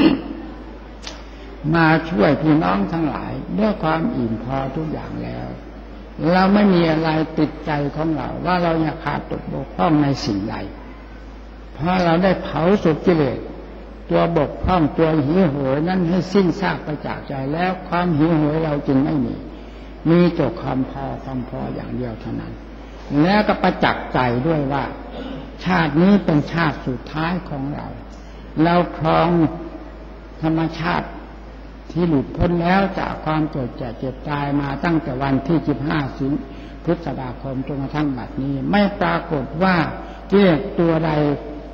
S2: มาช่วยพี่น้องทั้งหลายด้วยความอิ่มพอทุกอย่างแล้วเราไม่มีอะไรติดใจของเราว่าเราอยากขาดตกบกพร่องในสิ่งใดเพราะเราได้เผาสุดกิเลสตัวบกพร่องตัวหิวโหยนั้นให้สิ้นซากไปจากใจแล้วความหิวโหยเราจึงไม่มีแต่ความพออย่างเดียวเท่านั้นแล้วก็ประจักษ์ใจด้วยว่าชาตินี้เป็นชาติสุดท้ายของเราครองธรรมชาติที่หลุดพ้นแล้วจากความเกิดแก่เจ็บตายมาตั้งแต่วันที่15 สิงหาคมพฤษภาคมจนกระทั่งบัดนี้ไม่ปรากฏว่ากิเลสตัวใด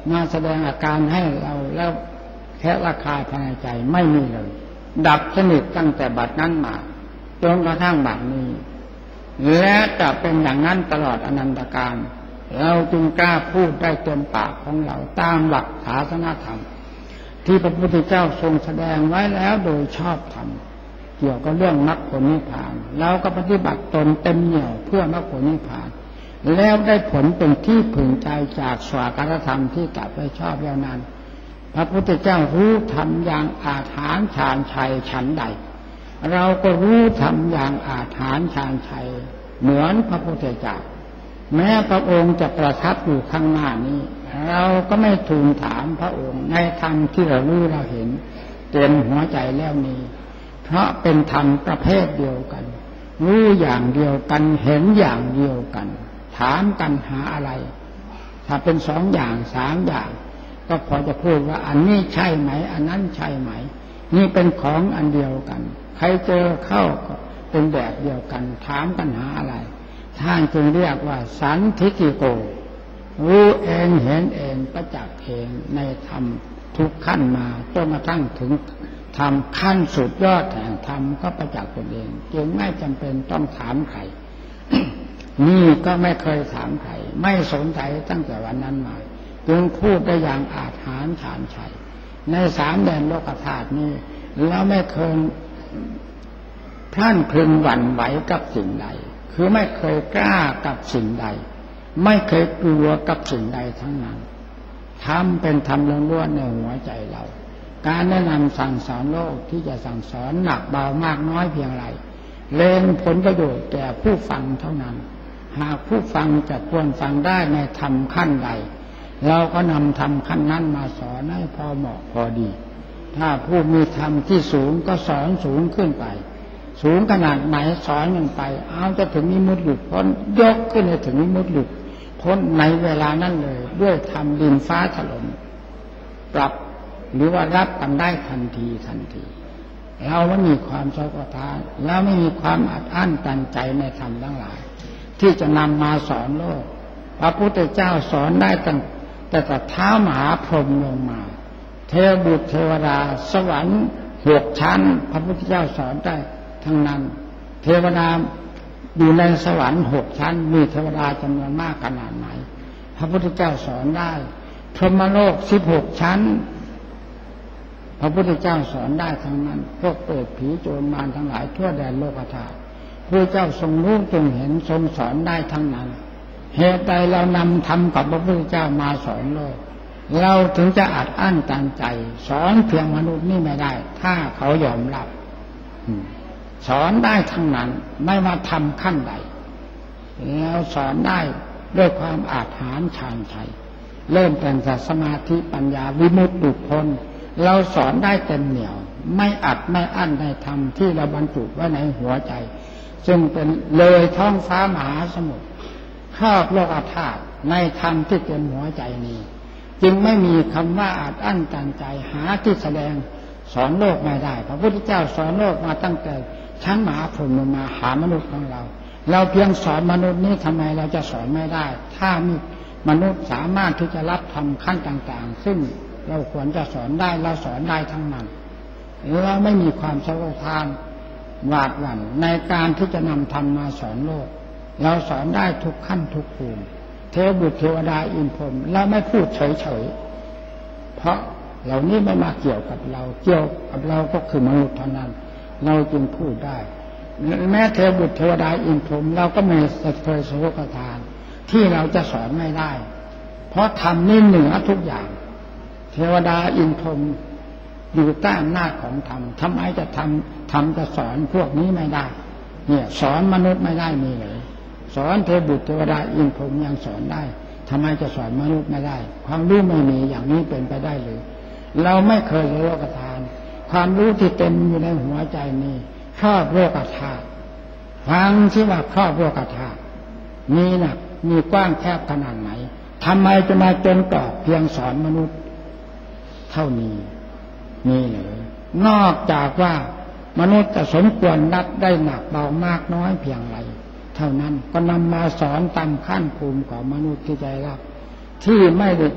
S2: มาแสดงอาการให้เราแล้วแค่ระคายภายในใจไม่มีเลยดับสนิทตั้งแต่บัดนั้นมาจนกระทั่งบัดนี้และจะเป็นอย่างนั้นตลอดอนันตกาลเราจึงกล้าพูดได้เต็มปากของเราตามหลักศาสนธรรมที่พระพุทธเจ้าทรงแสดงไว้แล้วโดยชอบธรรมเกี่ยวกับเรื่องมรรคผลนิพพานเราก็ปฏิบัติตนเต็มเหนี่ยวเพื่อมรรคผลนิพพานแล้วได้ผลเป็นที่พึงใจจากสวากาธรรมที่ตรัสไว้ชอบแล้วนั้นพระพุทธเจ้ารู้ธรรมอย่างอาถรรพ์ชาญชัยฉันใดเราก็รู้ธรรมอย่างอาถรรพ์ชาญชัยเหมือนพระพุทธเจ้าแม้พระองค์จะประทับอยู่ข้างหน้านี้เราก็ไม่ทูลถามพระองค์ในธรรมที่เรารู้เราเห็นเต็มหัวใจแล้วนี้เพราะเป็นธรรมประเภทเดียวกันรู้อย่างเดียวกันเห็นอย่างเดียวกันถามกันหาอะไรถ้าเป็นสองอย่างสามอย่างก็พอจะพูดว่าอันนี้ใช่ไหมอันนั้นใช่ไหมนี่เป็นของอันเดียวกันใครเจอเข้าก็เป็นแบบเดียวกันถามกันหาอะไรท่านจึงเรียกว่าสันทิฏฐิโกรู้เองเห็นเองประจักษ์เองในธรรมทุกขั้นมาจนกระทั่งถึงธรรมขั้นสุดยอดแห่งธรรมก็ประจักษ์ตนเองจึงไม่จำเป็นต้องถามใคร นี่ก็ไม่เคยถามใครไม่สนใจตั้งแต่วันนั้นมาจึงพูดได้อย่างอาถรรพ์ชาญชัยในสามแดนโลกธาตุนี้แล้วไม่เคยพลั้นพลึงหวั่นไหวกับสิ่งใดคือไม่เคยกล้ากับสิ่งใดไม่เคยกลัวกับสิ่งใดทั้งนั้นธรรมเป็นธรรมล้วนๆในหัวใจเราการแนะนำสั่งสอนโลกที่จะสั่งสอนหนักเบามากน้อยเพียงไรเล็งผลประโยชน์แก่ผู้ฟังเท่านั้นหากผู้ฟังจะควรฟังได้ในธรรมขั้นใดเราก็นำธรรมขั้นนั้นมาสอนให้พอเหมาะพอดีถ้าผู้มีธรรมที่สูงก็สอนสูงขึ้นไปสูงขนาดไหนสอนมันไปเอาจะถึงนิมุตติหลุดพ้นยกขึ้นให้ถึงนิมุตติหลุดพ้นในเวลานั้นเลยด้วยธรรมดินฟ้าถล่มปรับหรือว่ารับกันได้ทันทีเราไม่มีความเฉพาะทางเราไม่มีความอัดอั้นตันใจในธรรมทั้งหลายที่จะนำมาสอนโลกพระพุทธเจ้าสอนได้ตั้งแต่เท้ามหาพรหมลงมาเทวบุตรเทวดาสวรรค์6 ชั้นพระพุทธเจ้าสอนได้ทั้งนั้นเทวดาอยู่ในสวรรค์6 ชั้นมีเทวดาจำนวนมากขนาดไหนพระพุทธเจ้าสอนได้พรหมโลก16 ชั้นพระพุทธเจ้าสอนได้ทั้งนั้นพวกเปรตผีโจรมารทั้งหลายทั่วแดนโลกธาตุพระเจ้าทรงรู้ทรงเห็นทรงสอนได้ทั้งนั้นเหตุใดเรานำธรรมกับพระพุทธเจ้ามาสอนโลกเราถึงจะอัดอั้นตันใจสอนเพียงมนุษย์นี่ไม่ได้ถ้าเขายอมรับสอนได้ทั้งนั้นไม่ว่าทำขั้นใดแล้วสอนได้ด้วยความอาถรรพ์ชาญชัยเริ่มแต่จากสมาธิปัญญาวิมุตติหลุดพ้นเราสอนได้เต็มเหนี่ยวไม่อัดไม่อั้นในธรรมที่เราบรรจุไว้ในหัวใจซึ่งเป็นเลยท้องฟ้ามหาสมุทรครอบโลกธาตุในธรรมที่เป็นหัวใจนี้จึงไม่มีคำว่าอัดอั้นตันใจหาที่แสดงสอนโลกไม่ได้พระพุทธเจ้าสอนโลกมาตั้งแต่ชั้นมหาพรหมมาหามนุษย์ของเราเพียงสอนมนุษย์นี้ทำไมเราจะสอนไม่ได้ถ้ามีมนุษย์สามารถที่จะรับธรรมขั้นต่างๆซึ่งเราควรจะสอนได้เราสอนได้ทั้งนั้นเราไม่มีความเฉพาะทางหวาดหวั่นในการที่จะนำธรรมมาสอนโลกเราสอนได้ทุกขั้นทุกภูมิเทวบุตรเทวดาอินพรหมเราไม่พูดเฉยๆเพราะเหล่านี้ไม่มาเกี่ยวกับเราเกี่ยวกับเราก็คือมนุษย์เท่านั้นเราจึงพูดได้แม้เทวบุตรเทวดาอินพรหมเราก็ไม่เคยสวกทานที่เราจะสอนไม่ได้เพราะธรรมนี่เหนือทุกอย่างเทวดาอินพรหมอยู่ใต้อำนาจของธรรมทำไมจะทำจะสอนพวกนี้ไม่ได้เนี่ยสอนมนุษย์ไม่ได้มีเลยสอนเทวบุตรเทวดาอินพรหมยังสอนได้ทำไมจะสอนมนุษย์ไม่ได้ความรู้ไม่มีอย่างนี้เป็นไปได้หรือเราไม่เคยโลกทานความรู้ที่เต็มอยู่ในหัวใจนี้ครอบโลกธาตุฟังที่ว่าครอบโลกธาตุมีหนักมีกว้างแคบขนาดไหนทำไมจะมาจนกรอบเพียงสอนมนุษย์เท่านี้นี่หรือนอกจากว่ามนุษย์จะสมควรนับได้หนักเบามากน้อยเพียงไรเท่านั้นก็นำมาสอนตามขั้นภูมิของมนุษย์ที่ใจรับที่ไม่ได้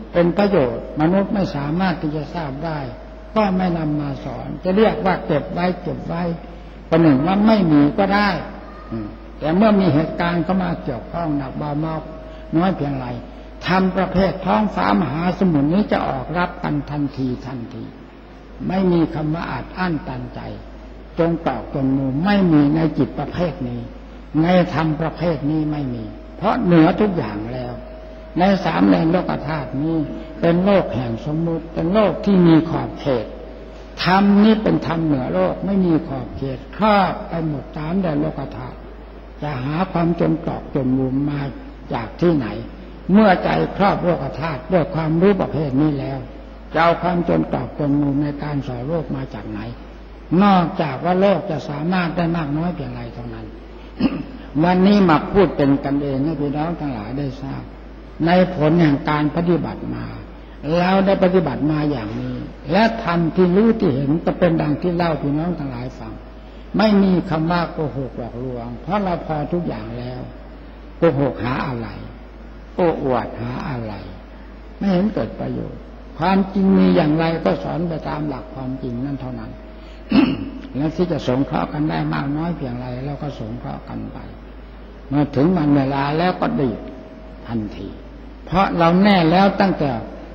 S2: เป็นประโยชน์มนุษย์ไม่สามารถที่จะทราบได้ก็ไม่นำมาสอนจะเรียกว่าเก็บไว้ประหนึ่งว่าไม่มีก็ได้แต่เมื่อมีเหตุการณ์เข้ามาเกี่ยวข้องหนักเบามากน้อยเพียงไรทำประเภทท้องฟ้ามหาสมุทรนี้จะออกรับกันทันทีไม่มีคำว่าอาจอั้นตันใจจงตอกจงมูไม่มีในจิตประเภทนี้ในธรรมประเภทนี้ไม่มีเพราะเหนือทุกอย่างแล้วในสามแดนโลกธาตุนี้เป็นโลกแห่งสมมุติเป็นโลกที่มีขอบเขตธรรมนี้เป็นธรรมเหนือโลกไม่มีขอบเขตครอบไปหมดสามแดนโลกธาตุจะหาความจนตอกจนมุมมาจากที่ไหนเมื่อใจครอบโลกธาตุด้วยความรู้ประเภทนี้แล้วจะเอาความจนตอกจนมุมในการสอนโลกมาจากไหนนอกจากว่าโลกจะสามารถได้มากน้อยเพียงไรเท่านั้น วันนี้มาพูดเป็นกันเองให้พี่น้องทั้งหลายได้ทราบในผลแห่งการปฏิบัติมาเราได้ปฏิบัติมาอย่างนี้และทำที่รู้ที่เห็นจะเป็นดังที่เล่าพี่น้องทั้งหลายฟังไม่มีคำว่าโกหกหลอกลวงเพราะเราพอทุกอย่างแล้วโกหกหาอะไรโอ้อวดหาอะไรไม่เห็นเกิดประโยชน์ความจริงมีอย่างไรก็สอนไปตามหลักความจริงนั่นเท่านั้น แล้วที่จะสงเคราะห์กันได้มากน้อยเพียงไรเราก็สงเคราะห์กันไปเมื่อถึงวันเวลาแล้วก็ดีทันทีเพราะเราแน่แล้วตั้งแต่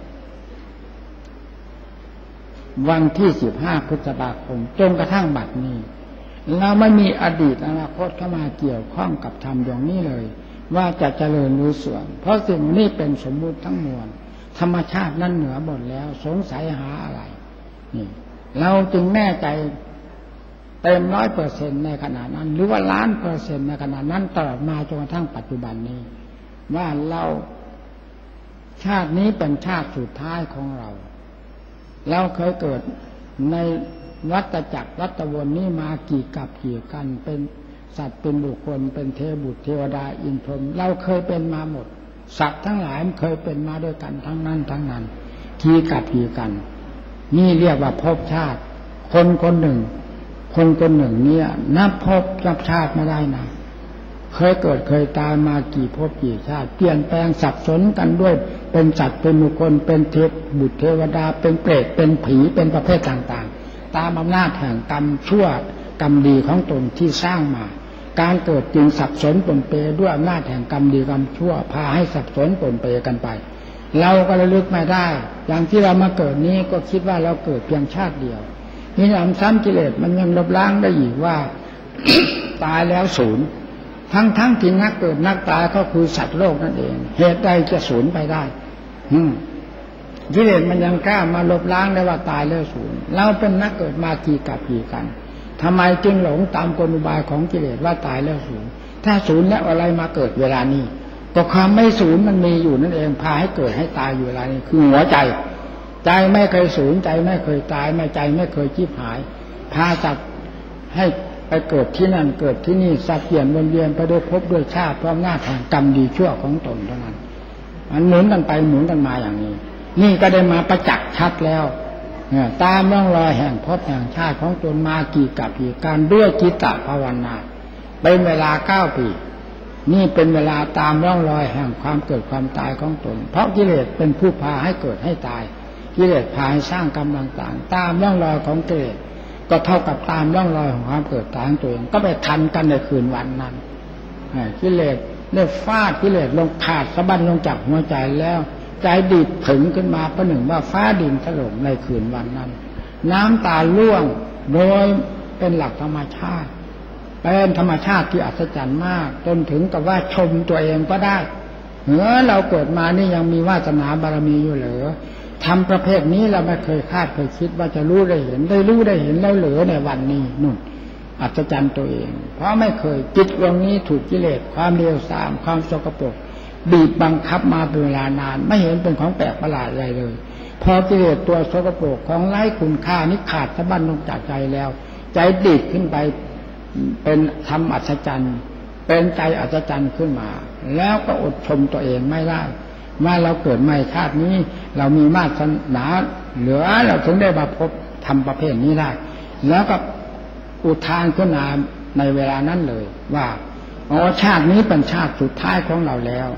S2: วันที่15 พฤษภาคมจนกระทั่งบัดนี้เราไม่มีอดีตอนาคตเข้ามาเกี่ยวข้องกับธรรมดวงนี้เลยว่าจะเจริญหรือเสื่อมเพราะสิ่งนี้เป็นสมมุติทั้งมวลธรรมชาตินั้นเหนือหมดแล้วสงสัยหาอะไรนี่เราจึงแน่ใจเต็ม100%ในขณะนั้นหรือว่า1,000,000%ในขณะนั้นตลอดมาจนกระทั่งปัจจุบันนี้ว่าเราชาตินี้เป็นชาติสุดท้ายของเราเคยเกิดในวัฏจักรวัฏวนนี้มากี่กับกี่กันเป็นสัตว์เป็นบุคคลเป็นเทพบุตรเทวดาอินทร์พรหมเราเคยเป็นมาหมดสัตว์ทั้งหลายเคยเป็นมาด้วยกันทั้งนั้นกี่กับกี่กันนี่เรียกว่าภพชาติคนหนึ่งเนี่ยนับภพนับชาติไม่ได้นะเคยเกิดเคยตายมากี่ภพกี่ชาติเปลี่ยนแปลงสับสนกันด้วยเป็นสัตว์เป็นบุคคลเป็นเทพบุตรเทวดาเป็นเปรตเป็นผีเป็นประเภทต่างๆตามอำนาจแห่งกรรมชั่วกรรมดีของตนที่สร้างมาการเกิดจึงสับสนปนเปด้วยอำนาจแห่งกรรมดีกรรมชั่วพาให้สับสนปนเปกันไปเราก็ระลึกไม่ได้อย่างที่เรามาเกิดนี้ก็คิดว่าเราเกิดเพียงชาติเดียวนี่นำซ้ำกิเลสมันยังลบล้างได้อีกว่า ตายแล้วศูนย์ทั้งที่นักเกิดนักตายก็คือสัตว์โลกนั่นเองเหตุใดจะสูญไปได้กิเลสมันยังกล้ามาลบล้างได้ว่าตายแล้วสูญเราเป็นนักเกิดมากี่กับกี่กันทำไมจึงหลงตามกลอุบายของกิเลสว่าตายแล้วสูญถ้าสูญแล้วอะไรมาเกิดเวลานี้ก็ความไม่สูญมันมีอยู่นั่นเองพาให้เกิดให้ตายอยู่เวลานี้คือหัวใจไม่เคยสูญใจไม่เคยตายใจไม่เคยชีพหายพาสัตว์ให้ไปเกิดที่นั่นเกิดที่นี่สัตว์เปลี่ยนวนเวียนไปด้วยภพด้วยชาติเพราะหน้าทางกรรมดีชั่วของตนเท่านั้นมันหมุนกันไปหมุนกันมาอย่างนี้นี่ก็ได้มาประจักษ์ชัดแล้วตามร่องรอยแห่งภพแห่งชาติของตนมากี่กับกี่การด้วยจิตตภาวนาเป็นเวลา9 ปีนี่เป็นเวลาตามร่องรอยแห่งความเกิดความตายของตนเพราะกิเลสเป็นผู้พาให้เกิดให้ตายกิเลสพาให้สร้างกรรมต่างๆตามร่องรอยของกิเลสก็เท่ากับตามร่องรอยของความเกิดตายของตัวเองก็ไปทันกันในคืนวันนั้นกิเลสได้ฟาดกิเลสลงขาดสะบั้นลงจากหัวใจแล้วใจดีดผึ่งขึ้นมาประหนึ่งว่าฟ้าดินถล่มในคืนวันนั้นน้ำตาร่วงโดยเป็นหลักธรรมชาติเป็นธรรมชาติที่อัศจรรย์มากจนถึงกับว่าชมตัวเองก็ได้เราเกิดมานี่ยังมีวาสนาบารมีอยู่เหรอทำประเภทนี้เราไม่เคยคาดเคยคิดว่าจะรู้ได้เห็นแล้วเหลือในวันนี้นู่นอัศจรรย์ตัวเองเพราะไม่เคยจิตดวงนี้ถูกกิเลสความเลวทรามความสกปรกบีบบังคับมาเป็นเวลานานไม่เห็นเป็นของแปลกประหลาดอะไรเลยพอกิเลสตัวสกปรกของไร้คุณค่านี้ขาดสะบั้นลงจากใจแล้วใจดีดขึ้นไปเป็นธรรมอัศจรรย์เป็นใจอัศจรรย์ขึ้นมาแล้วก็อดชมตัวเองไม่ได้ว่าเราเกิดใหม่ชาตินี้เรามีวาสนาเหลือเราถึงได้มาพบธรรมประเภทนี้ได้แล้วก็อุทานขึ้นมาในเวลานั้นเลยว่าชาตินี้เป็นชาติสุดท้ายของเราแล้ว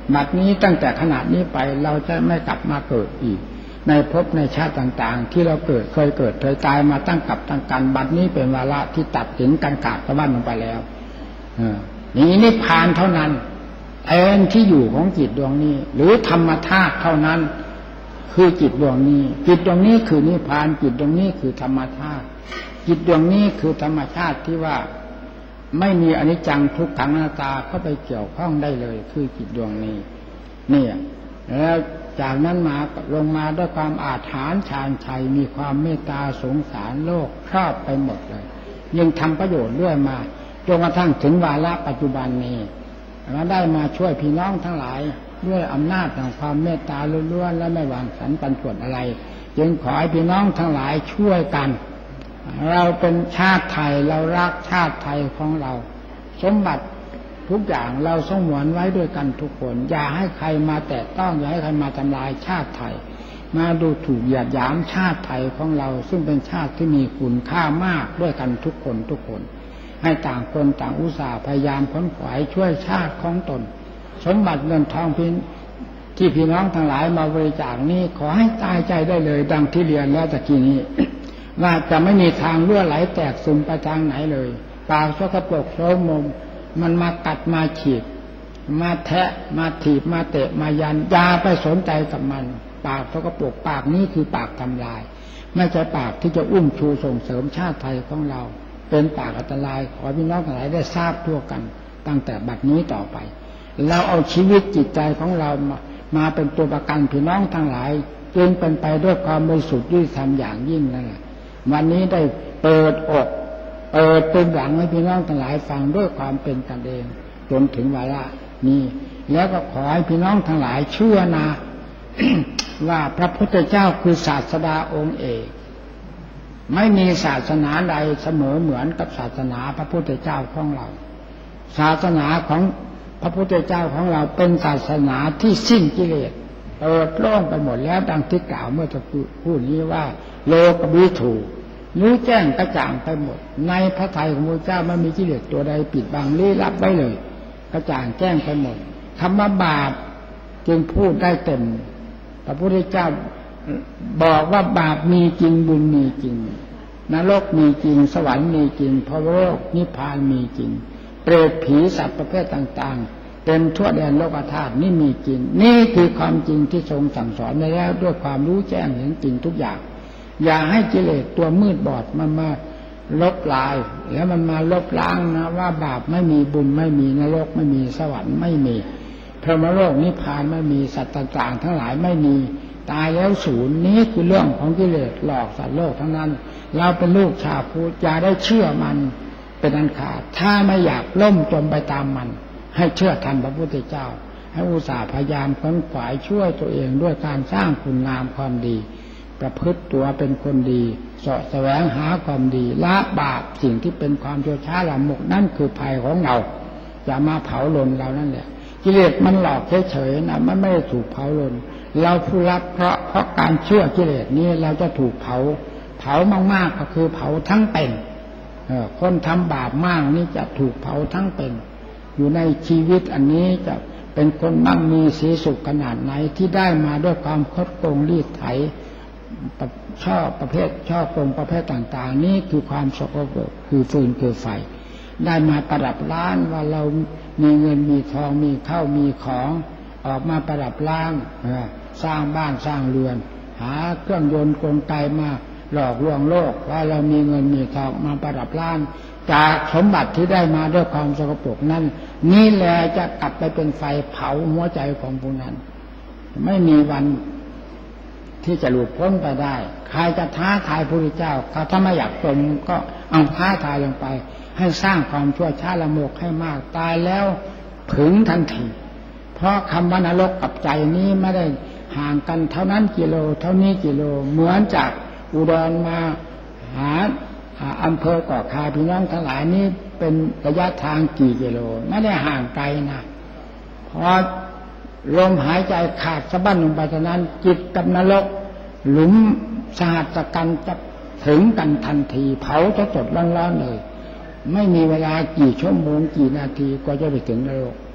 S2: บัดนี้ตั้งแต่ขณะนี้ไปเราจะไม่กลับมาเกิดอีกในภพในชาติต่างๆที่เราเคยเกิดเคยตายมาตั้งกับตั้งกันบัดนี้เป็นวาระที่ตัดสินการขาดสะบั้นลงไปแล้วนี้นิพพานเท่านั้นแทนที่อยู่ของจิตดวงนี้หรือธรรมธาตุเท่านั้นคือจิตดวงนี้จิตดวงนี้คือนิพพานจิตดวงนี้คือธรรมธาตุจิตดวงนี้คือธรรมชาติที่ว่าไม่มีอนิจจังทุกขังอนัตตาเข้าไปเกี่ยวข้องได้เลยคือจิตดวงนี้เนี่ยแล้วจากนั้นมาลงมาด้วยความอาถรรพ์ชาญชัยมีความเมตตาสงสารโลกครอบไปหมดเลยยังทำประโยชน์ด้วยมาจนกระทั่งถึงวาระปัจจุบันนี้เราได้มาช่วยพี่น้องทั้งหลายด้วยอำนาจแห่งความเมตตาล้วนๆและไม่หวังสรรปันส่วนอะไรจึงขอให้พี่น้องทั้งหลายช่วยกันเราเป็นชาติไทยเรารักชาติไทยของเราสมบัติทุกอย่างเราสงวนไว้ด้วยกันทุกคนอย่าให้ใครมาแตะต้องอย่าให้ใครมาทำลายชาติไทยมาดูถูกเหยียดหยามชาติไทยของเราซึ่งเป็นชาติที่มีคุณค่ามากด้วยกันทุกคนให้ต่างคนต่างอุตส่าห์พยายามค้นขวายช่วยชาติของตนสมบัติเงินทองที่พี่น้องทั้งหลายมาบริจาคนี้ขอให้ตายใจได้เลยดังที่เรียนแล้วตะกี้นี้ ว่าจะไม่มีทางรั่วไหลแตกซึมไปทางไหนเลยปากสกปรกโสมมมันมากัดมาฉีกมาแทะมาถีบมาเตะมายันอย่าไปสนใจกับมันปากสกปรกปากนี้คือปากทำลายไม่ใช่ปากที่จะอุ้มชูส่งเสริมชาติไทยของเราเป็นปากอันตรายขอพี่น้องทั้งหลายได้ทราบทั่วกันตั้งแต่บัดนี้ต่อไปเราเอาชีวิตจิตใจของเรามาเป็นตัวประกันพี่น้องทั้งหลายจึงเป็นไปด้วยความบริสุทธิ์ยุติธรรมอย่างยิ่งนั่นแหละวันนี้ได้เปิดอกเป็นหลังให้พี่น้องทั้งหลายฟังด้วยความเป็นกันเองจนถึงวาระนี้แล้วก็ขอให้พี่น้องทั้งหลายเชื่อนะ ว่าพระพุทธเจ้าคือศาสดาองค์เอกไม่มีศาสนาใดเสมอเหมือนกับศาสนาพระพุทธเจ้าของเราศาสนาของพระพุทธเจ้าของเราเป็นศาสนาที่สิ้นกิเลสเปิดโล่งไปหมดแล้วดังที่กล่าวเมื่อจะพูดนี้ว่าโลกวิถูรู้แจ้งกระจ่างไปหมดในพระทัยของพระเจ้าไม่มีกิเลสตัวใดปิดบังลี้ลับไว้เลยกระจ่างแจ้งไปหมดคำว่าบาปจึงพูดได้เต็มพระพุทธเจ้าบอกว่าบาปมีจริงบุญมีจริงนรกมีจริงสวรรค์มีจริงพระโลกนิพพานมีจริงเปรตผีสัตว์ประเภทต่างๆเต็มทั่วแดนโลกธาตุนี่มีจริงนี่คือความจริงที่ทรงสั่งสอนไว้แล้วด้วยความรู้แจ้งเห็นจริงทุกอย่างอย่าให้กิเลสตัวมืดบอดมันมาลบลายแล้วมันมาลบล้างนะว่าบาปไม่มีบุญไม่มีนรกไม่มีสวรรค์ไม่มีพรหมโลกนิพพานไม่มีสัตว์ต่างๆทั้งหลายไม่มีตายแล้วศูนย์นี้คือเรื่องของกิเลสหลอกสัตว์โลกทั้งนั้นเราเป็นลูกชาวพุทธอย่าได้เชื่อมันเป็นอันขาดถ้าไม่อยากล่มจมไปตามมันให้เชื่อทันพระพุทธเจ้าให้อุตส่าห์พยายามค้นขวายช่วยตัวเองด้วยการสร้างคุณงามความดีประพฤติตัวเป็นคนดีเสาะแสวงหาความดีละบาปสิ่งที่เป็นความชั่วช้าละหมกนั่นคือภัยของเราอย่ามาเผาลนเรานั่นแหละกิเลสมันหลอกเฉยๆนะมันไม่ได้ถูกเผาลนเราผู้รับเพราะการเชื่อกิเลสนี้เราจะถูกเผามากๆก็คือเผาทั้งเป็นคนทำบาปมากนี่จะถูกเผาทั้งเป็นอยู่ในชีวิตอันนี้จะเป็นคนมั่งมีสีสุขขนาดไหนที่ได้มาด้วยความคดโกงรีดไถชอบประเภทชอบโกงประเภทต่างๆนี่คือความสกปรกคือฟืนคือไฟได้มาประดับร้านว่าเรามีเงินมีทองมีข้าวมีของออกมาประดับร้านสร้างบ้านสร้างเรือนหาเครื่องยนต์กลไกมาหลอกลวงโลกว่าเรามีเงินมีทองมาประดับร้านจากสมบัติที่ได้มาด้วยความสกปรกนั้นนี่แหละจะกลับไปเป็นไฟเผาหัวใจของผู้นั้นไม่มีวันที่จะหลุดพ้นไปได้ใครจะท้าทายพระพุทธเจ้าถ้าไม่อยากจมก็เอาท้าทายลงไปให้สร้างความชั่วช้าละโมกให้มากตายแล้วถึงทันทีเพราะคำว่านรกกับใจนี้ไม่ได้ห่างกันเท่านั้นกิโลเท่านี้กิโลเหมือนจากอุดรมาหาอำเภอเกาะคาพี่น้องทั้งหลายนี้เป็นระยะทางกี่กิโลไม่ได้ห่างไกลนะพอลมหายใจขาดสะบั้นลงไปเท่านั้นจิตกับนรกหลุมสหัสกันจะถึงกันทันทีเผาจะสดร้อนๆเลยไม่มีเวลากี่ชั่วโมงกี่นาทีก็จะไปถึงนรก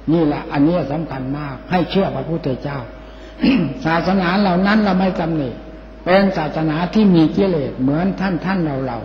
S2: นี่แหละอันนี้สำคัญมากให้เชื่อพระพุทธเจ้า ศาสนาเหล่านั้นเราไม่ตำหนิเป็นศาสนาที่มีกิเลสเหมือนท่านเรา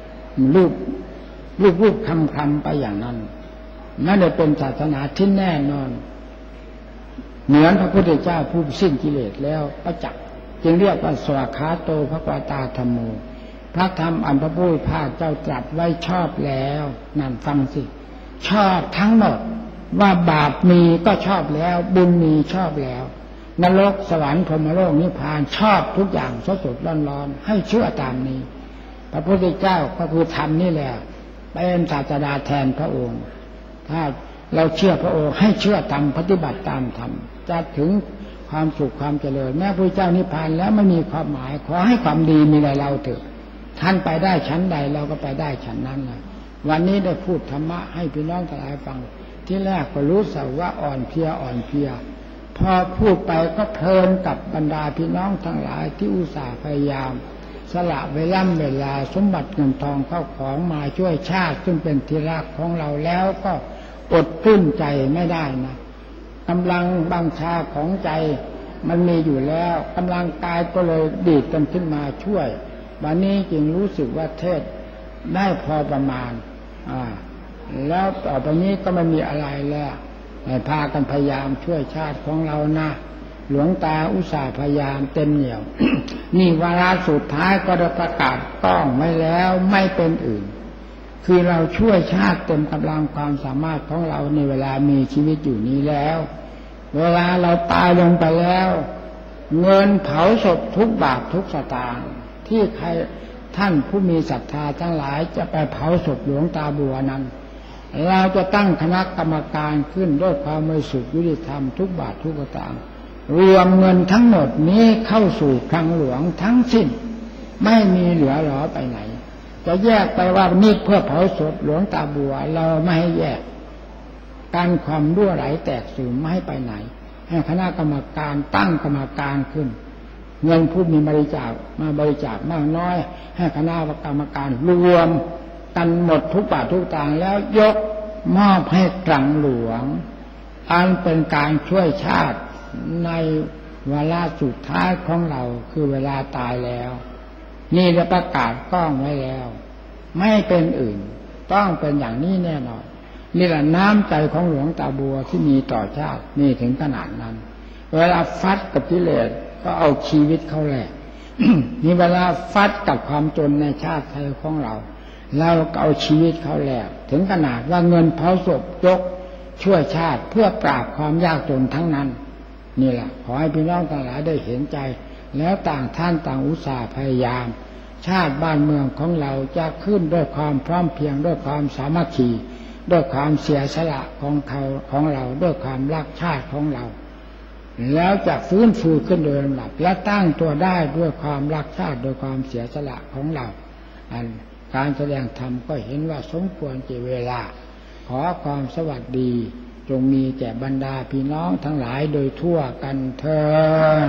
S2: รูปคำไปอย่างนั้นไม่ได้เป็นศาสนาที่แน่นอนเหมือนพระพุทธเจ้าผู้สิ้นกิเลสแล้วประจักษ์จึงเรียกว่าสวากขาโตภควตาธัมโมพระธรรมอันพระพุทธภาคเจ้าตรัสไว้ชอบแล้วนั่นฟังสิชอบทั้งหมดว่าบาปมีก็ชอบแล้วบุญมีชอบแล้วนรกสวรรค์พรหมโลกนิพพานชอบทุกอย่างสดๆร้อนๆให้เชื่อตามนี้พระพุทธเจ้าก็คือธรรมนี่แหละเป็นศาสดาแทนพระองค์ถ้าเราเชื่อพระองค์ให้เชื่อตามปฏิบัติตามธรรมจะถึงความสุขความเจริญแม้พระเจ้านิพพานแล้วไม่มีความหมายขอให้ความดีมีในเราเถิดท่านไปได้ชั้นใดเราก็ไปได้ชั้นนั้นนะวันนี้ได้พูดธรรมะให้พี่น้องทั้งหลายฟังที่แรกก็รู้สึกว่าอ่อนเพลียพอพูดไปก็เพลินกับบรรดาพี่น้องทั้งหลายที่อุตส่าห์พยายามสละเวลาสมบัติเงินทองเข้าของมาช่วยชาติซึ่งเป็นที่รักของเราแล้วก็อดปลื้มใจไม่ได้นะกำลังบังชาของใจมันมีอยู่แล้วกำลังกายก็เลยดีดกันขึ้นมาช่วยวันนี้จึงรู้สึกว่าเทศได้พอประมาณแล้วต่อไปนี้ก็ไม่มีอะไรแล้วพากันพยายามช่วยชาติของเรานะหลวงตาอุตส่าห์พยายามเต็มเหนี่ยว นี่วาระสุดท้ายก็ได้ประกาศต้องไม่แล้วไม่เป็นอื่นคือเราช่วยชาติเต็มกำลังความสามารถของเราในเวลามีชีวิตอยู่นี้แล้วเวลาเราตายลงไปแล้วเงินเผาศพทุกบาททุกสตางค์ที่ใครท่านผู้มีศรัทธาทั้งหลายจะไปเผาศพหลวงตาบัวนั้นเราจะตั้งคณะกรรมการขึ้นด้วยความบริสุทธิ์ยุติธรรมทุกบาททุกสตางค์รวมเงินทั้งหมดนี้เข้าสู่คลังหลวงทั้งสิ้นไม่มีเหลือหลอไปไหนจะแยกไปว่านี่เพื่อเผาศพหลวงตาบัวเราไม่ให้แยกการความรั่วไหลแตกสูญไม่ให้ไปไหนให้คณะกรรมการตั้งกรรมการขึ้นเงินผู้มีบริจาคมาบริจาคมากน้อยให้คณะกรรมการรวมกันหมดทุกบาททุกสตางค์แล้วยกมอบให้คลังหลวงอันเป็นการช่วยชาติในเวลาสุดท้ายของเราคือเวลาตายแล้วนี่ได้ประกาศก้องไว้แล้วไม่เป็นอื่นต้องเป็นอย่างนี้แน่นอนนี่แหละน้ำใจของหลวงตาบัวที่มีต่อชาตินี่ถึงขนาดนั้นเวลาฟัดกับกิเลสก็เอาชีวิตเขาแหละ นี่เวลาฟัดกับความจนในชาติไทยของเราก็เอาชีวิตเขาแหละถึงขนาดว่าเงินเผาศพยกช่วยชาติเพื่อปราบความยากจนทั้งนั้นนี่แหละขอให้พี่น้องทั้งหลายได้เห็นใจแล้วต่างท่านต่างอุตส่าห์พยายามชาติบ้านเมืองของเราจะขึ้นด้วยความพร้อมเพรียงด้วยความสามัคคีด้วยความเสียสละของเราด้วยความรักชาติของเราแล้วจะฟื้นฟูขึ้นโดยลำดับและตั้งตัวได้ด้วยความรักชาติโดยความเสียสละของเราการแสดงธรรมก็เห็นว่าสมควรแก่เวลาขอความสวัสดีจงมีแก่บรรดาพี่น้องทั้งหลายโดยทั่วกันเถิด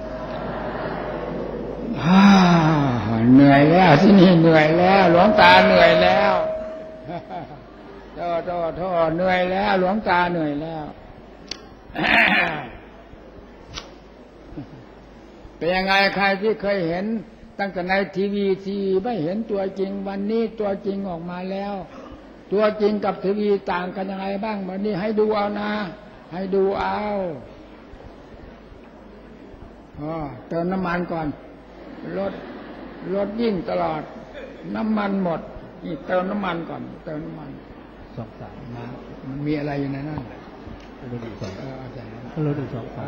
S2: เหนื่อยแล้วที่นี่เหนื่อยแล้วหลวงตาเหนื่อยแล้วโทษเหนื่อยแล้วหลวงตาเหนื่อยแล้ว เป็นยังไงใครที่เคยเห็นตั้งแต่ในทีวีไม่เห็นตัวจริงวันนี้ตัวจริงออกมาแล้วตัวจริงกับทีวีต่างกันยังไงบ้างวันนี้ให้ดูเอานะให้ดูเอาเติมน้ำมันก่อนรถยิ่งตลอดน้ำมันหมดนี่เติมน้ำมันก่อนเติมน้ำมัน
S1: 2 3มา
S2: มันมีอะไรอยู่ในนั้น
S1: รถ2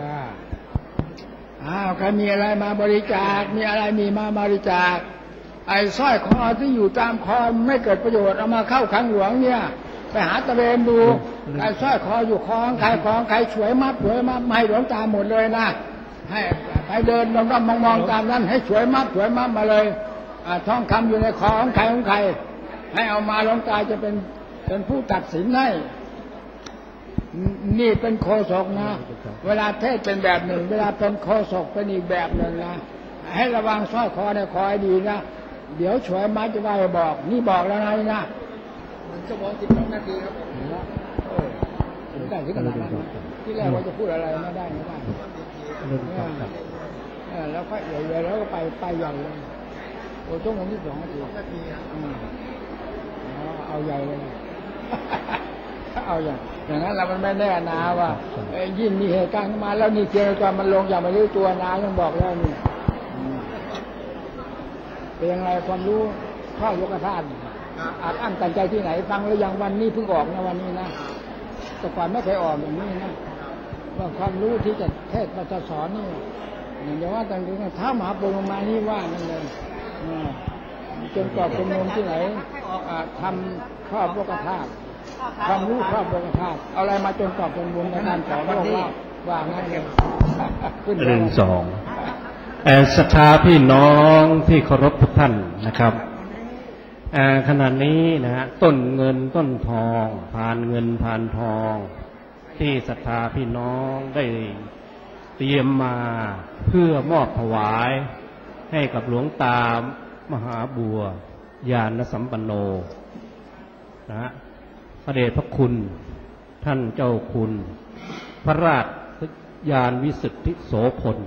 S2: ใครมีอะไรมาบริจาคมีอะไรมีมาบริจาคไอ้สร้อยคอที่อยู่ตามคอไม่เกิดประโยชน์เอามาเข้าคลังหลวงเนี่ยไปหาตะเวนดูไอ้สร้อยคออยู่คอใครฉวยมัดให้หลวงตาหมดเลยนะให้เดินมองตามนั้นให้ฉวยมัดมาเลยทองคำอยู่ในคอของใครให้เอามาหลวงตาจะเป็นผู้ตัดสินให้นี่เป็นโฆษกนะเวลาเทศเป็นแบบหนึ่งเวลาเป็นโฆษกเป็นอีกแบบหนึ่งนะให้ระวังสร้อยคอในคอให้ดีนะเดี๋ยวฉวยมัดจะว่าบอกนี่บอกแล้วนะมันชั่วโมง12 นาทีครับได้ถึงขนาดนั้นที่แรกว่าจะพูดอะไรไม่ได้แล้วก็เดี๋ยวแล้วก็ไปใหญ่เลยโอ้ชั่วโมงที่2 นาทีเอาใหญ่เลยเอาอย่างนั้นเรามันไม่แน่นะว่ายิ่งมีเหตุการณ์ขึ้นมาแล้วนี่เจรจามันลงอย่างไม่รู้ตัวนะต้องบอกแล้วนี่เป็นยังไงความรู้ข้อโลกธาตุอาจอั้นตันใจที่ไหนฟังแล้วอย่างวันนี้เพิ่งออกนะวันนี้นะแต่ก่อนไม่เคยออกอย่างนี้นะว่าความรู้ที่จะเทศจะสอนนี่อย่างว่าต่างๆถ้ามหาปุญมานี่ว่านั่นเลยจนกรอบเป็นมุมที่ไหนทำครอบโลกธาตุความรู้ครอบโลกธาตุเอาอะไรมาจนกรอบเป็นมุมในการสอนโลกว่างั้นเลย
S1: เรื่องสองศรัทธาพี่น้องที่เคารพทุกท่านนะครับขณะนี้นะฮะต้นเงินต้นทองผ่านเงินผ่านทองที่ศรัทธาพี่น้องได้เตรียมมาเพื่อมอบถวายให้กับหลวงตามหาบัวญาณสัมปันโนนะพระเดชพระคุณท่านเจ้าคุณพระราชญาณวิสุทธิโสพล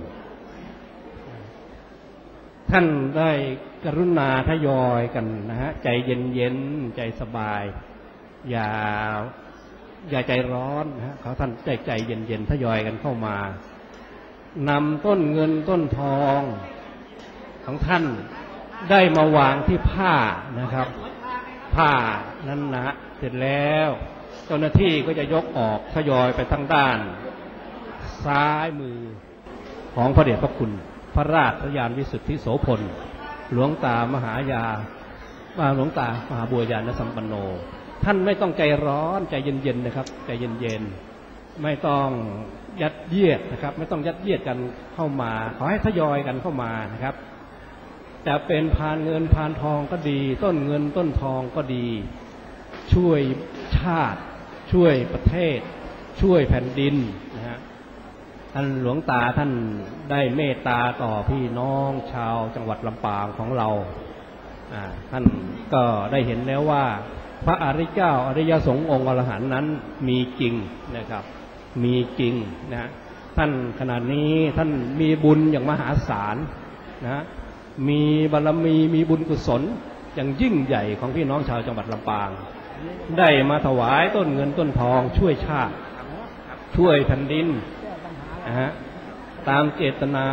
S1: ท่านได้กรุณาทยอยกันนะฮะใจเย็นๆใจสบายอย่าใจร้อนนะฮะเขาท่านใจเย็นๆทยอยกันเข้ามานำต้นเงินต้นทองของท่านได้มาวางที่ผ้านะครับผ้านั้นนะเสร็จแล้วเจ้าหน้าที่ก็จะยกออกทยอยไปทั้งด้านซ้ายมือของพระเดชพระคุณพระราชญาณวิสุทธิโสพลหลวงตามหาบัวญาณสัมปันโนท่านไม่ต้องใจร้อนใจเย็นๆนะครับใจเย็นๆไม่ต้องยัดเยียดนะครับไม่ต้องยัดเยียดกันเข้ามาขอให้ทยอยกันเข้ามานะครับจะเป็นพานเงินพานทองก็ดีต้นเงินต้นทองก็ดีช่วยชาติช่วยประเทศช่วยแผ่นดินนะฮะท่านหลวงตาท่านได้เมตตาต่อพี่น้องชาวจังหวัดลำปางของเราท่านก็ได้เห็นแล้วว่าพระอริยเจ้าอริยสงฆ์องค์อรหันต์นั้นมีจริงนะครับมีจริงนะท่านขณะนี้ท่านมีบุญอย่างมหาศาลนะมีบารมีมีบุญกุศลอย่างยิ่งใหญ่ของพี่น้องชาวจังหวัดลำปางได้มาถวายต้นเงินต้นทองช่วยชาติช่วยแผ่นดินตามเจตนา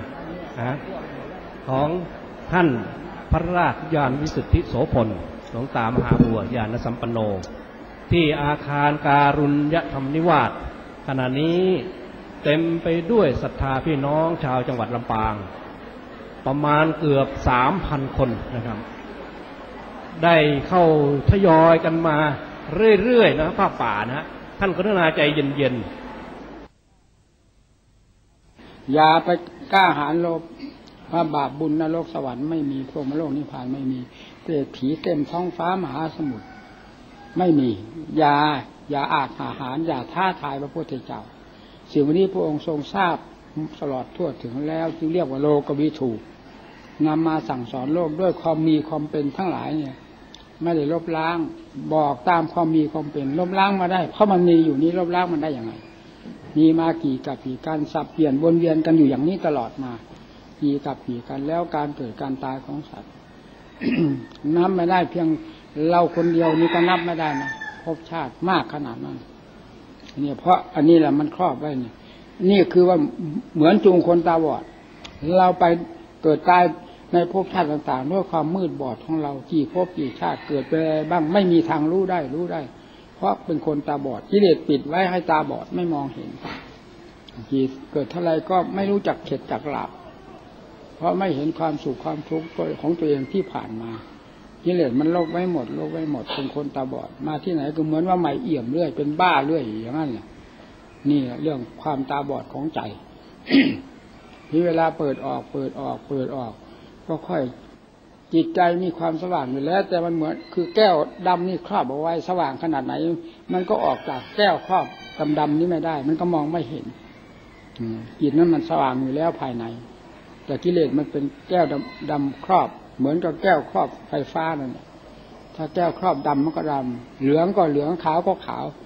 S1: ของท่านพระราชญาณวิสุทธิโสพลหลวงตามหาบัวญาณสัมปันโนที่อาคารการุญยธรรมนิวาสขณะนี้เต็มไปด้วยศรัทธาพี่น้องชาวจังหวัดลำปางประมาณเกือบ 3,000 คนนะครับได้เข้าทยอยกันมาเรื่อยๆนะผ้าป่านะท่านกรุณาใจเย็น
S2: ๆอย่าไปกล้าหาญโลภว่าบาปบุญนรกสวรรค์ไม่มีพรหมโลกนิพพานไม่มีเปรตผีเต็มท้องฟ้ามหาสมุทรไม่มีอย่าอาจหาญอย่าท้าทายพระพุทธเจ้าสิ่งนี้พระองค์ทรงทราบตลอดทั่วถึงแล้วจึงเรียกว่าโลกวิถูนำมาสั่งสอนโลกด้วยความมีความเป็นทั้งหลายเนี่ยไม่ได้ลบล้างบอกตามความมีความเป็นลบล้างมาได้เพราะมันมีอยู่นี้ลบล้างมันได้อย่างไรมีมากี่กับกี่การสับเปลี่ยนวนเวียนกันอยู่อย่างนี้ตลอดมากี่กับกี่กันแล้วการเกิดการตายของสัตว์ นับไม่ได้เพียงเราคนเดียวนี่ก็นับไม่ได้นะภพชาติมากขนาดนั้นเนี่ยเพราะอันนี้แหละมันครอบไว้นี่คือว่าเหมือนจูงคนตาบอดเราไปเกิดตายในภพชาติต่างๆด้วยความมืดบอดของเรากี่ภพกี่ชาติเกิดไปบ้างไม่มีทางรู้ได้เพราะเป็นคนตาบอดกิเลสปิดไว้ให้ตาบอดไม่มองเห็นกี่เกิดเท่าไรก็ไม่รู้จักเข็ดจักหลาบเพราะไม่เห็นความสุขความทุกข์ของตัวเองที่ผ่านมากิเลสมันลบไว้หมดเป็นคนตาบอดมาที่ไหนก็เหมือนว่าใหม่เอี่ยมเรื่อยเป็นบ้าเรื่อยอย่างนั้นแหละนี่เรื่องความตาบอดของใจ ที่เวลาเปิดออกก็ค่อยจิตใจมีความสว่างอยู่แล้วแต่มันเหมือนคือแก้วดำนี่ครอบเอาไว้สว่างขนาดไหนมันก็ออกจากแก้วครอบดำๆนี้ไม่ได้มันก็มองไม่เห็นจิตนั้นมันสว่างอยู่แล้วภายในแต่กิเลสมันเป็นแก้วดำครอบเหมือนกับแก้วครอบไฟฟ้านั่นถ้าแก้วครอบดำมันก็ดำเหลืองก็เหลืองขาวก็ขาว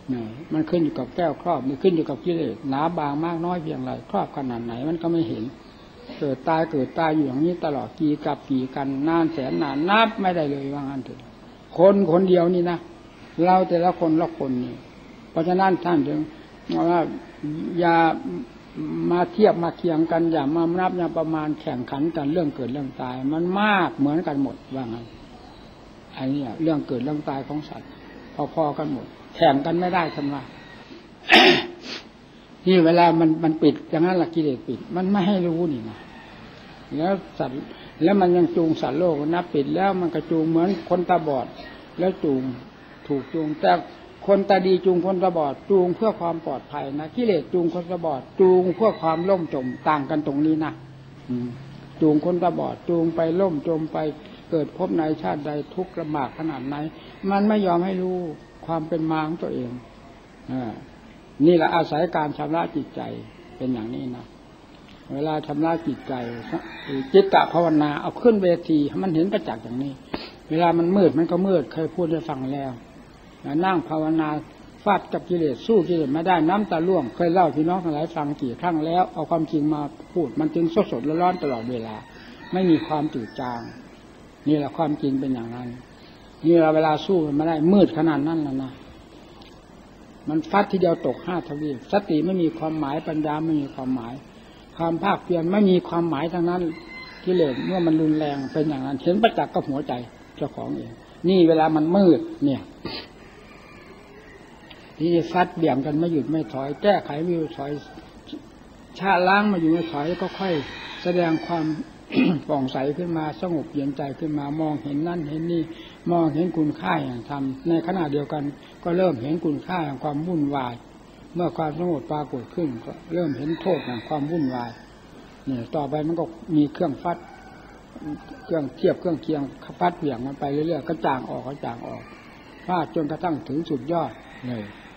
S2: มันขึ้นอยู่กับแก้วครอบมันขึ้นอยู่กับกิเลสหนาบางมากน้อยเพียงไรครอบขนาดไหนมันก็ไม่เห็นเกิดตายอยู่อย่างนี้ตลอดกี่กับกี่กันนานแสนนานนับไม่ได้เลยว่างั้นเถอะคนเดียวนี่นะเราแต่ละคนนี่เพราะฉะนั้นท่านถึงว่าอย่ามาเทียบมาเคียงกันอย่ามานับอย่าประมาณแข่งขันกันเรื่องเกิดเรื่องตายมันมากเหมือนกันหมดว่างั้นไอ้นี่เรื่องเกิดเรื่องตายของสัตว์พอๆกันหมดแข่งกันไม่ได้ทันว่า ที่เวลามันปิดอย่างนั้นละกิเลสปิดมันไม่ให้รู้นี่นะแล้วสัตว์แล้วมันยังจูงสัตว์โลกนะปิดแล้วมันก็จูงเหมือนคนตาบอดแล้วจูงถูกจูงแต่คนตาดีจูงคนตาบอดจูงเพื่อความปลอดภัยนะกิเลสจูงคนตาบอดจูงเพื่อความล่มจมต่างกันตรงนี้นะจูงคนตาบอดจูงไปล่มจมไปเกิดพบในชาติใดทุกข์ลำบากขนาดไหนมันไม่ยอมให้รู้ความเป็นมาของตัวเองนี่แหละอาศัยการชำระจิตใจเป็นอย่างนี้นะเวลาชำระจิตใจจิตตภาวนาเอาขึ้นเวทีให้มันเห็นประจักษ์อย่างนี้เวลามันมืดมันก็มืดเคยพูดให้ฟังแล้วนั่งภาวนาฟาดกับกิเลสสู้กิเลสไม่ได้น้ำตาล่วงเคยเล่าพี่น้องทั้งหลายฟังกี่ครั้งแล้วเอาความจริงมาพูดมันจึงสดร้อนตลอดเวลาไม่มีความจืดจางนี่แหละความจริงเป็นอย่างนั้นนี่เราเวลาสู้มันไม่ได้มืดขนาดนั้นแล้วนะมันฟัดทีเดียวตก5 ทวีปสติไม่มีความหมายปัญญาไม่มีความหมายความภาคเพียรไม่มีความหมายทั้งนั้นกิเลสเมื่อมันรุนแรงเป็นอย่างนั้นเห็นประจักษ์กับหัวใจเจ้าของเองนี่เวลามันมืดเนี่ยที่ฟัดเบี่ยงกันไม่หยุดไม่ถอยแก้ไขไม่หยุดถอยชาล้างมาอยู่ไม่ถอยก็ค่อยแสดงความ ป่องใสขึ้นมาสงบเย็นใจขึ้นมามองเห็นนั่นเห็นนี่มองเห็นคุณค่าแห่งธรรมในขณะเดียวกันก็เริ่มเห็นคุณค่าแห่งความวุ่นวายเมื่อความสงบปรากฏขึ้นก็เริ่มเห็นโทษแห่งความวุ่นวายเนี่ยต่อไปมันก็มีเครื่องฟัดเครื่องเทียบเครื่องเคียงฟัดเบี่ยงมันไปเรื่อยๆก็จางออกฟาดจนกระทั่งถึงสุดยอดเลย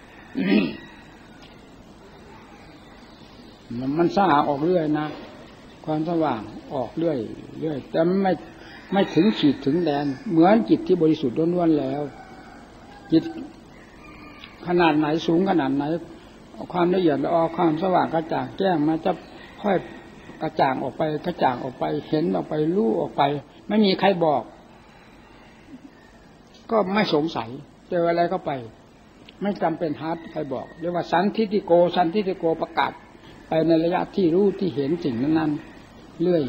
S2: มันสว่างออกเรื่อยนะความสว่างออกเรื่อยแต่ไม่ถึงขีดถึงแดนเหมือนจิตที่บริสุทธิ์ล้วนๆแล้วจิตขนาดไหนสูงขนาดไหนความละเอียดละออความสว่างกระจ่างแจ้งมันจะค่อยกระจ่างออกไปเห็นออกไปรู้ออกไปไม่มีใครบอกก็ไม่สงสัยเจออะไรก็ไปไม่จำเป็นหาใครบอกเรียกว่าสันทิฏฐิโกประกาศไปในระยะที่รู้ที่เห็นสิ่งนั้นเรื่อย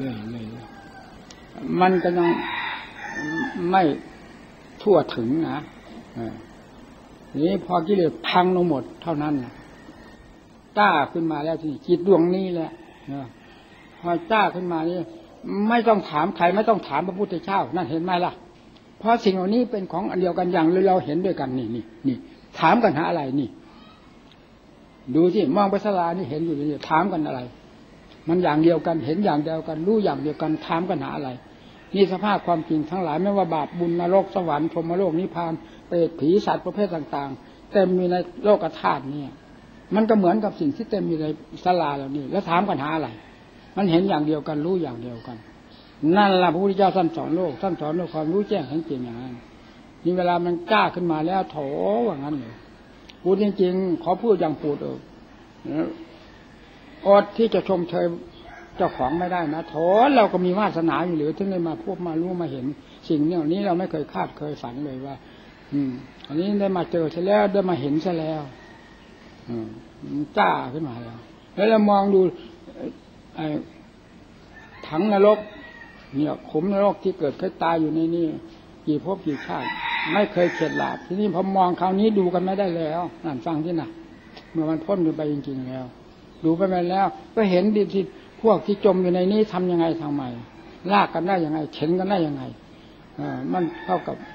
S2: มันก็ยังไม่ทั่วถึงนะนี้พอกิเลสพังลงหมดเท่านั้นจ้าขึ้นมาแล้วที่จิตดวงนี้แหละพอจ้าขึ้นมานี่ไม่ต้องถามใครไม่ต้องถามพระพุทธเจ้านั่นเห็นไหมล่ะเพราะสิ่งเหล่านี้เป็นของอันเดียวกันอย่างเราเห็นด้วยกันนี่ถามกันหาอะไรนี่ดูสิมองไปศาลานี่เห็นอยู่นี่ถามกันอะไรมันอย่างเดียวกันเห็นอย่างเดียวกันรู้อย่างเดียวกันถามกันหาอะไรนี่สภาพความจริงทั้งหลายไม่ว่าบาปบุญนรกสวรรค์พรหมโลกนิพพานเปรตผีสัตว์ประเภทต่างๆเต็มมีในโลกธาตุนี่มันก็เหมือนกับสิ่งที่เต็มอยู่ในศาลาเหล่านี้แล้วถามกันหาอะไรมันเห็นอย่างเดียวกันรู้อย่างเดียวกันนั่นแหละพระพุทธเจ้าท่านสอนโลกท่านสอนด้วยความรู้แจ้งเห็นจริงอย่างนั้นนี่เวลามันกล้าขึ้นมาแล้วโถว่างั้นเลยพูดจริงๆขอพูดอย่างพูดอดที่จะชมเชยเจ้าของไม่ได้นะโถเราก็มีวาสนาอยู่หรือถึงได้มาพบมารู้มาเห็นสิ่งนี้เราไม่เคยคาดเคยฝันเลยว่าอันนี้ได้มาเจอซะแล้วได้มาเห็นซะแล้วจ้าขึ้นมาแล้วเรามองดูถังนรกเนี่ยขุมนรกที่เกิดเคยตายอยู่ในนี่กี่ภพกี่ชาติไม่เคยเข็ดหลาบทีนี้พอมองคราวนี้ดูกันไม่ได้แล้วนั่นฟังที่น่ะเมื่อมันพ้นไปจริงๆแล้วดูไปแล้วก็เห็นดิที่พวกที่จมอยู่ในนี้ทำยังไงทำไมลากกันได้ยังไงเข็นกันได้ยังไงมันเท่ากับ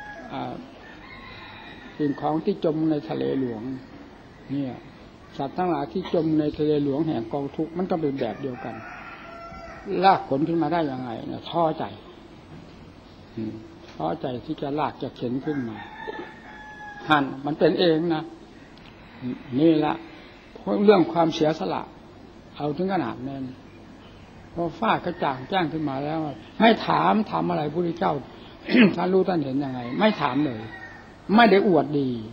S2: สิ่งของที่จมในทะเลหลวงเนี่ยสัตว์ทั้งหลายที่จมในทะเลหลวงแห่งกองทุกข์มันก็เป็นแบบเดียวกันลากขนขึ้นมาได้ยังไงเนี่ยท้อใจที่จะลากจะเข็นขึ้นมาหันมันเป็นเองนะนี่ละเรื่องความเสียสละเอาถึงขนาดนั้นพอฟาดกระจ่างแจ้งขึ้นมาแล้วไม่ถามอะไรพระพุทธเจ้า ท่านรู้ท่านเห็นยังไงไม่ถามเลยไม่ได้อวดดี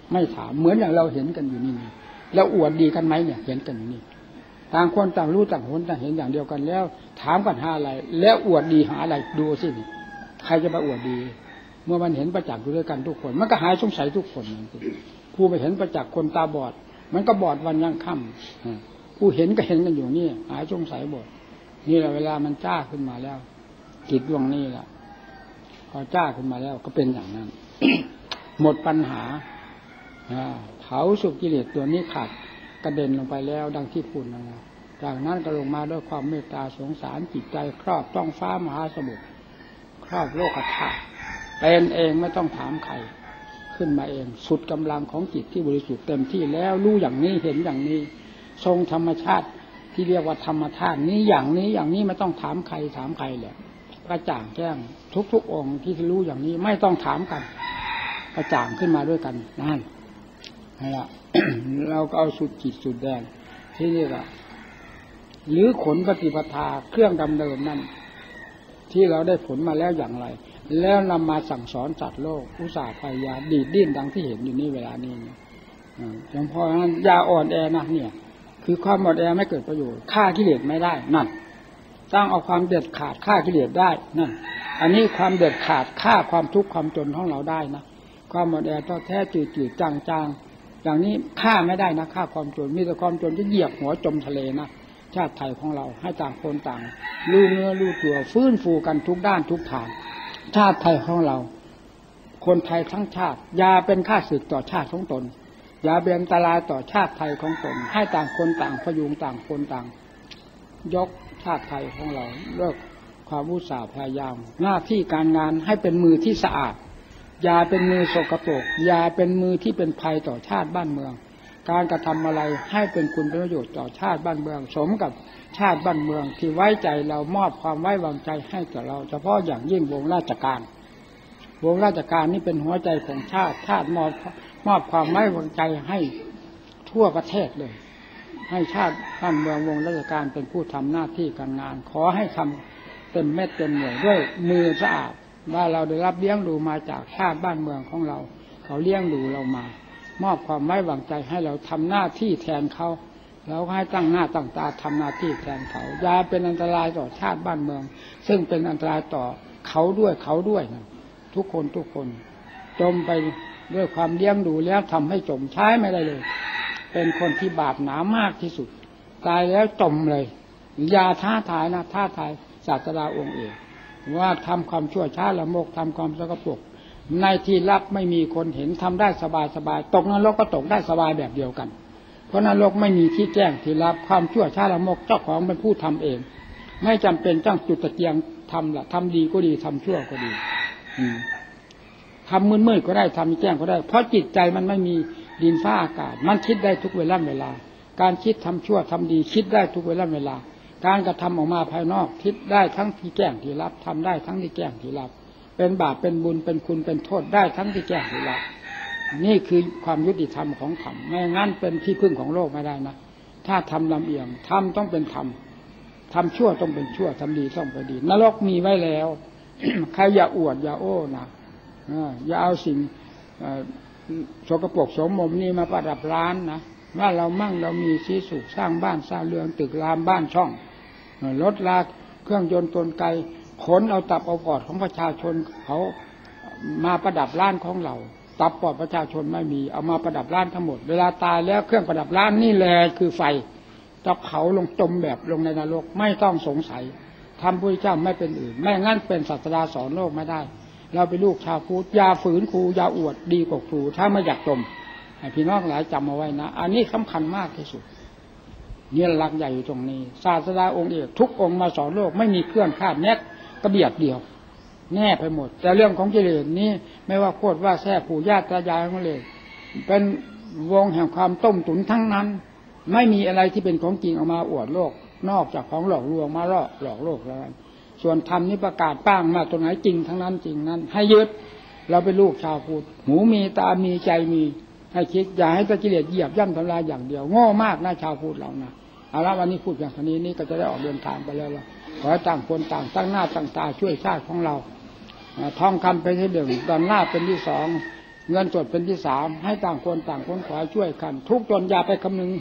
S2: ไม่ถามเหมือนอย่างเราเห็นกันอยู่นี่แล้วอวดดีกันไหมเนี่ยเห็นกันอยู่นี่ต่างคนต่างรู้ต่างคนต่างเห็นอย่างเดียวกันแล้วถามกันหาอะไรแล้วอวดดีหาอะไรดูสิใครจะมาอวดดีเมื่อมันเห็นประจักษ์อยู่ด้วยกันทุกคนมันก็หายสงสัยทุกคนผู้ไปเห็นประจักษ์คนตาบอดมันก็บอดวันยังค่ำผู้เห็นก็เห็นกันอยู่นี่หายสงสัยหมดนี่แหละเวลามันจ้าขึ้นมาแล้วจิตดวงนี้แหละพอจ้าขึ้นมาแล้วก็เป็นอย่างนั้น หมดปัญหาเผาสุกิเลสตัวนี้ขาดกระเด็นลงไปแล้วดังที่พูดนะจากนั้นก็ลงมาด้วยความเมตตาสงสารจิตใจครอบต้องฟ้ามหาสมุทรครอบโลกธาตุเป็นเองไม่ต้องถามใครขึ้นมาเองสุดกำลังของจิตที่บริสุทธิ์เต็มที่แล้วรู้อย่างนี้เห็นอย่างนี้ทรงธรรมชาติที่เรียกว่าธรรมธาตุนี้อย่างนี้ไม่ต้องถามใครแหละกระจ่างแจ้งทุกองค์ที่รู้อย่างนี้ไม่ต้องถามกันกระจ่างขึ้นมาด้วยกันนั่นละ เราก็เอาสุดจิตสุดแดนที่นี่ละหรือขนปฏิปทาเครื่องดำเนินนั่นที่เราได้ผลมาแล้วอย่างไรแล้วนำมาสั่งสอนสัตว์โลกอุตส่าห์พยายามดีดดิ้นดังที่เห็นอยู่นี่เวลานี้เพราะฉะนั้นอย่าอ่อนแอนะเนี่ยคือความอ่อนแอไม่เกิดประโยชน์ฆ่ากิเลสไม่ได้นั่นต้องเอาความเด็ดขาดฆ่ากิเลสได้นั่นอันนี้ความเด็ดขาดฆ่าความทุกข์ความจนของเราได้นะความอ่อนแอต่อแท้จืดๆจางๆอย่างนี้ฆ่าไม่ได้นะฆ่าความจนมีแต่ความจนที่เหยียบหัวจมทะเลนะชาติไทยของเราให้ต่างคนต่างรู้เนื้อรู้ตัวฟื้นฟูกันทุกด้านทุกทางชาติไทยของเราคนไทยทั้งชาติอย่าเป็นข้าศึกต่อชาติของตนอย่าเป็นอันตรายต่อชาติไทยของตนให้ต่างคนต่างพยุงต่างคนต่างยกชาติไทยของเราเลิกความอุตสาห์พยายามหน้าที่การงานให้เป็นมือที่สะอาดอย่าเป็นมือสกปรกอย่าเป็นมือที่เป็นภัยต่อชาติบ้านเมืองการกระทำอะไรให้เป็นคุณประโยชน์ต่อชาติบ้านเมืองสมกับชาติบ้านเมืองที่ไว้ใจเรามอบความไว้วางใจให้กับเราเฉพาะอย่างยิ่งวงราชการนี่เป็นหัวใจของชาติมอบความไว้วางใจให้ทั่วประเทศเลยให้ชาติบ้านเมืองวงราชการเป็นผู้ทำหน้าที่การงานขอให้ทำเต็มเม็ดเต็มหน่วยด้วยมือสะอาดว่าเราได้รับเลี้ยงดูมาจากชาติบ้านเมืองของเราเขาเลี้ยงดูเรามามอบความไว้วางใจให้เราทำหน้าที่แทนเขาแล้วให้ตั้งหน้าตั้งตาทำหน้าที่แทนเขาอย่าเป็นอันตรายต่อชาติบ้านเมืองซึ่งเป็นอันตรายต่อเขาด้วยนะทุกคนจมไปด้วยความเลี้ยงดูแล้วทำให้จมใช้ไม่ได้เลยเป็นคนที่บาปหนามากที่สุดตายแล้วจมเลยอย่าท้าทายนะท้าทายศาสดาองค์เอกว่าทำความชั่วช้าละโมกทำความสกปรกในที่ลับไม่มีคนเห็นทำได้สบายตกนรกก็ตกได้สบายแบบเดียวกันเพราะนรกไม่มีที่แจ้งที่ลับความชั่วช้าละโมกเจ้าของเป็นผู้ทำเองไม่จำเป็นต้องจุดตะเกียงทำละทำดีก็ดีทำชั่วก็ดีทำมืดๆก็ได้ทำแจ้งก็ได้เพราะจิตใจมันไม่มีดินฟ้าอากาศมันคิดได้ทุกเวลาการคิดทำชั่วทำดีคิดได้ทุกเวลาการกระทำออกมาภายนอกคิดได้ทั้งที่แจ้งที่ลับทำได้ทั้งที่แจ้งที่ลับเป็นบาปเป็นบุญเป็นคุณเป็นโทษได้ทั้งที่แจ้งที่ลับนี่คือความยุติธรรมของธรรมไม่งั้นเป็นที่พึ่งของโลกไม่ได้นะถ้าทำลำเอียงทำต้องเป็นธรรมทำชั่วต้องเป็นชั่วทำดีต้องเป็นดีนรกมีไว้แล้ว ใครอย่าอวดอย่าโอ้นะอย่าเอาสิ่งสกปรกโสมมนี่มาประดับร้านนะว่าเรามั่งเรามีชีสุขสร้างบ้านสร้างเรือนตึกรามบ้านช่องรถลาเครื่องยนต์กลไกขนเอาตับเอาปอดของประชาชนเขามาประดับร้านของเราตับปอดประชาชนไม่มีเอามาประดับร้านทั้งหมดเวลาตายแล้วเครื่องประดับร้านนี่แหละคือไฟจะเผาลงจมแบบลงในนรกไม่ต้องสงสัยทำพระเจ้าไม่เป็นอื่นไม่งั้นเป็นศาสดาสอนโลกไม่ได้เราเป็นลูกชาวพุทธอย่าฝืนครูอย่าอวดดีกว่าครูถ้าไม่อยากจมให้พี่น้องหลายจำเอาไว้นะอันนี้สำคัญมากที่สุดเนี่ยหลักใหญ่อยู่ตรงนี้ศาสดาองค์เอกทุกองค์มาสอนโลกไม่มีเครื่องคาดแนกกระเบียดเดียวแน่ไปหมดแต่เรื่องของกิเลสนี้ไม่ว่าโคตรว่าแท้ปู่ย่าตายายของเลยเป็นวงแห่งความต้มตุ๋นทั้งนั้นไม่มีอะไรที่เป็นของจริงออกมาอวดโลกนอกจากของหลอกลวงมาหลอกโลกแล้วส่วนธรรมนี้ประกาศป้างมาตรงไหนจริงทั้งนั้นจริงนั้นให้ยึดเราเป็นลูกชาวพุทธหูมีตามีใจมีให้คิดอย่าให้กิเลสเหยียบย่ำทำลายอย่างเดียวโง่มากนะชาวพุทธเรานะเอาละวันนี้พูดอย่างนี้นี่ก็จะได้ออกเดินทางไปแล้วขอต่างคนต่างตั้งหน้าตั้งตาช่วยชาติของเราทองคำเป็นที่หนึ่งดอลลาร์เป็นที่สองเงินสดเป็นที่สามให้ต่างคนต่างคนขอช่วยกัน ทุกจนอย่าไปคำนึง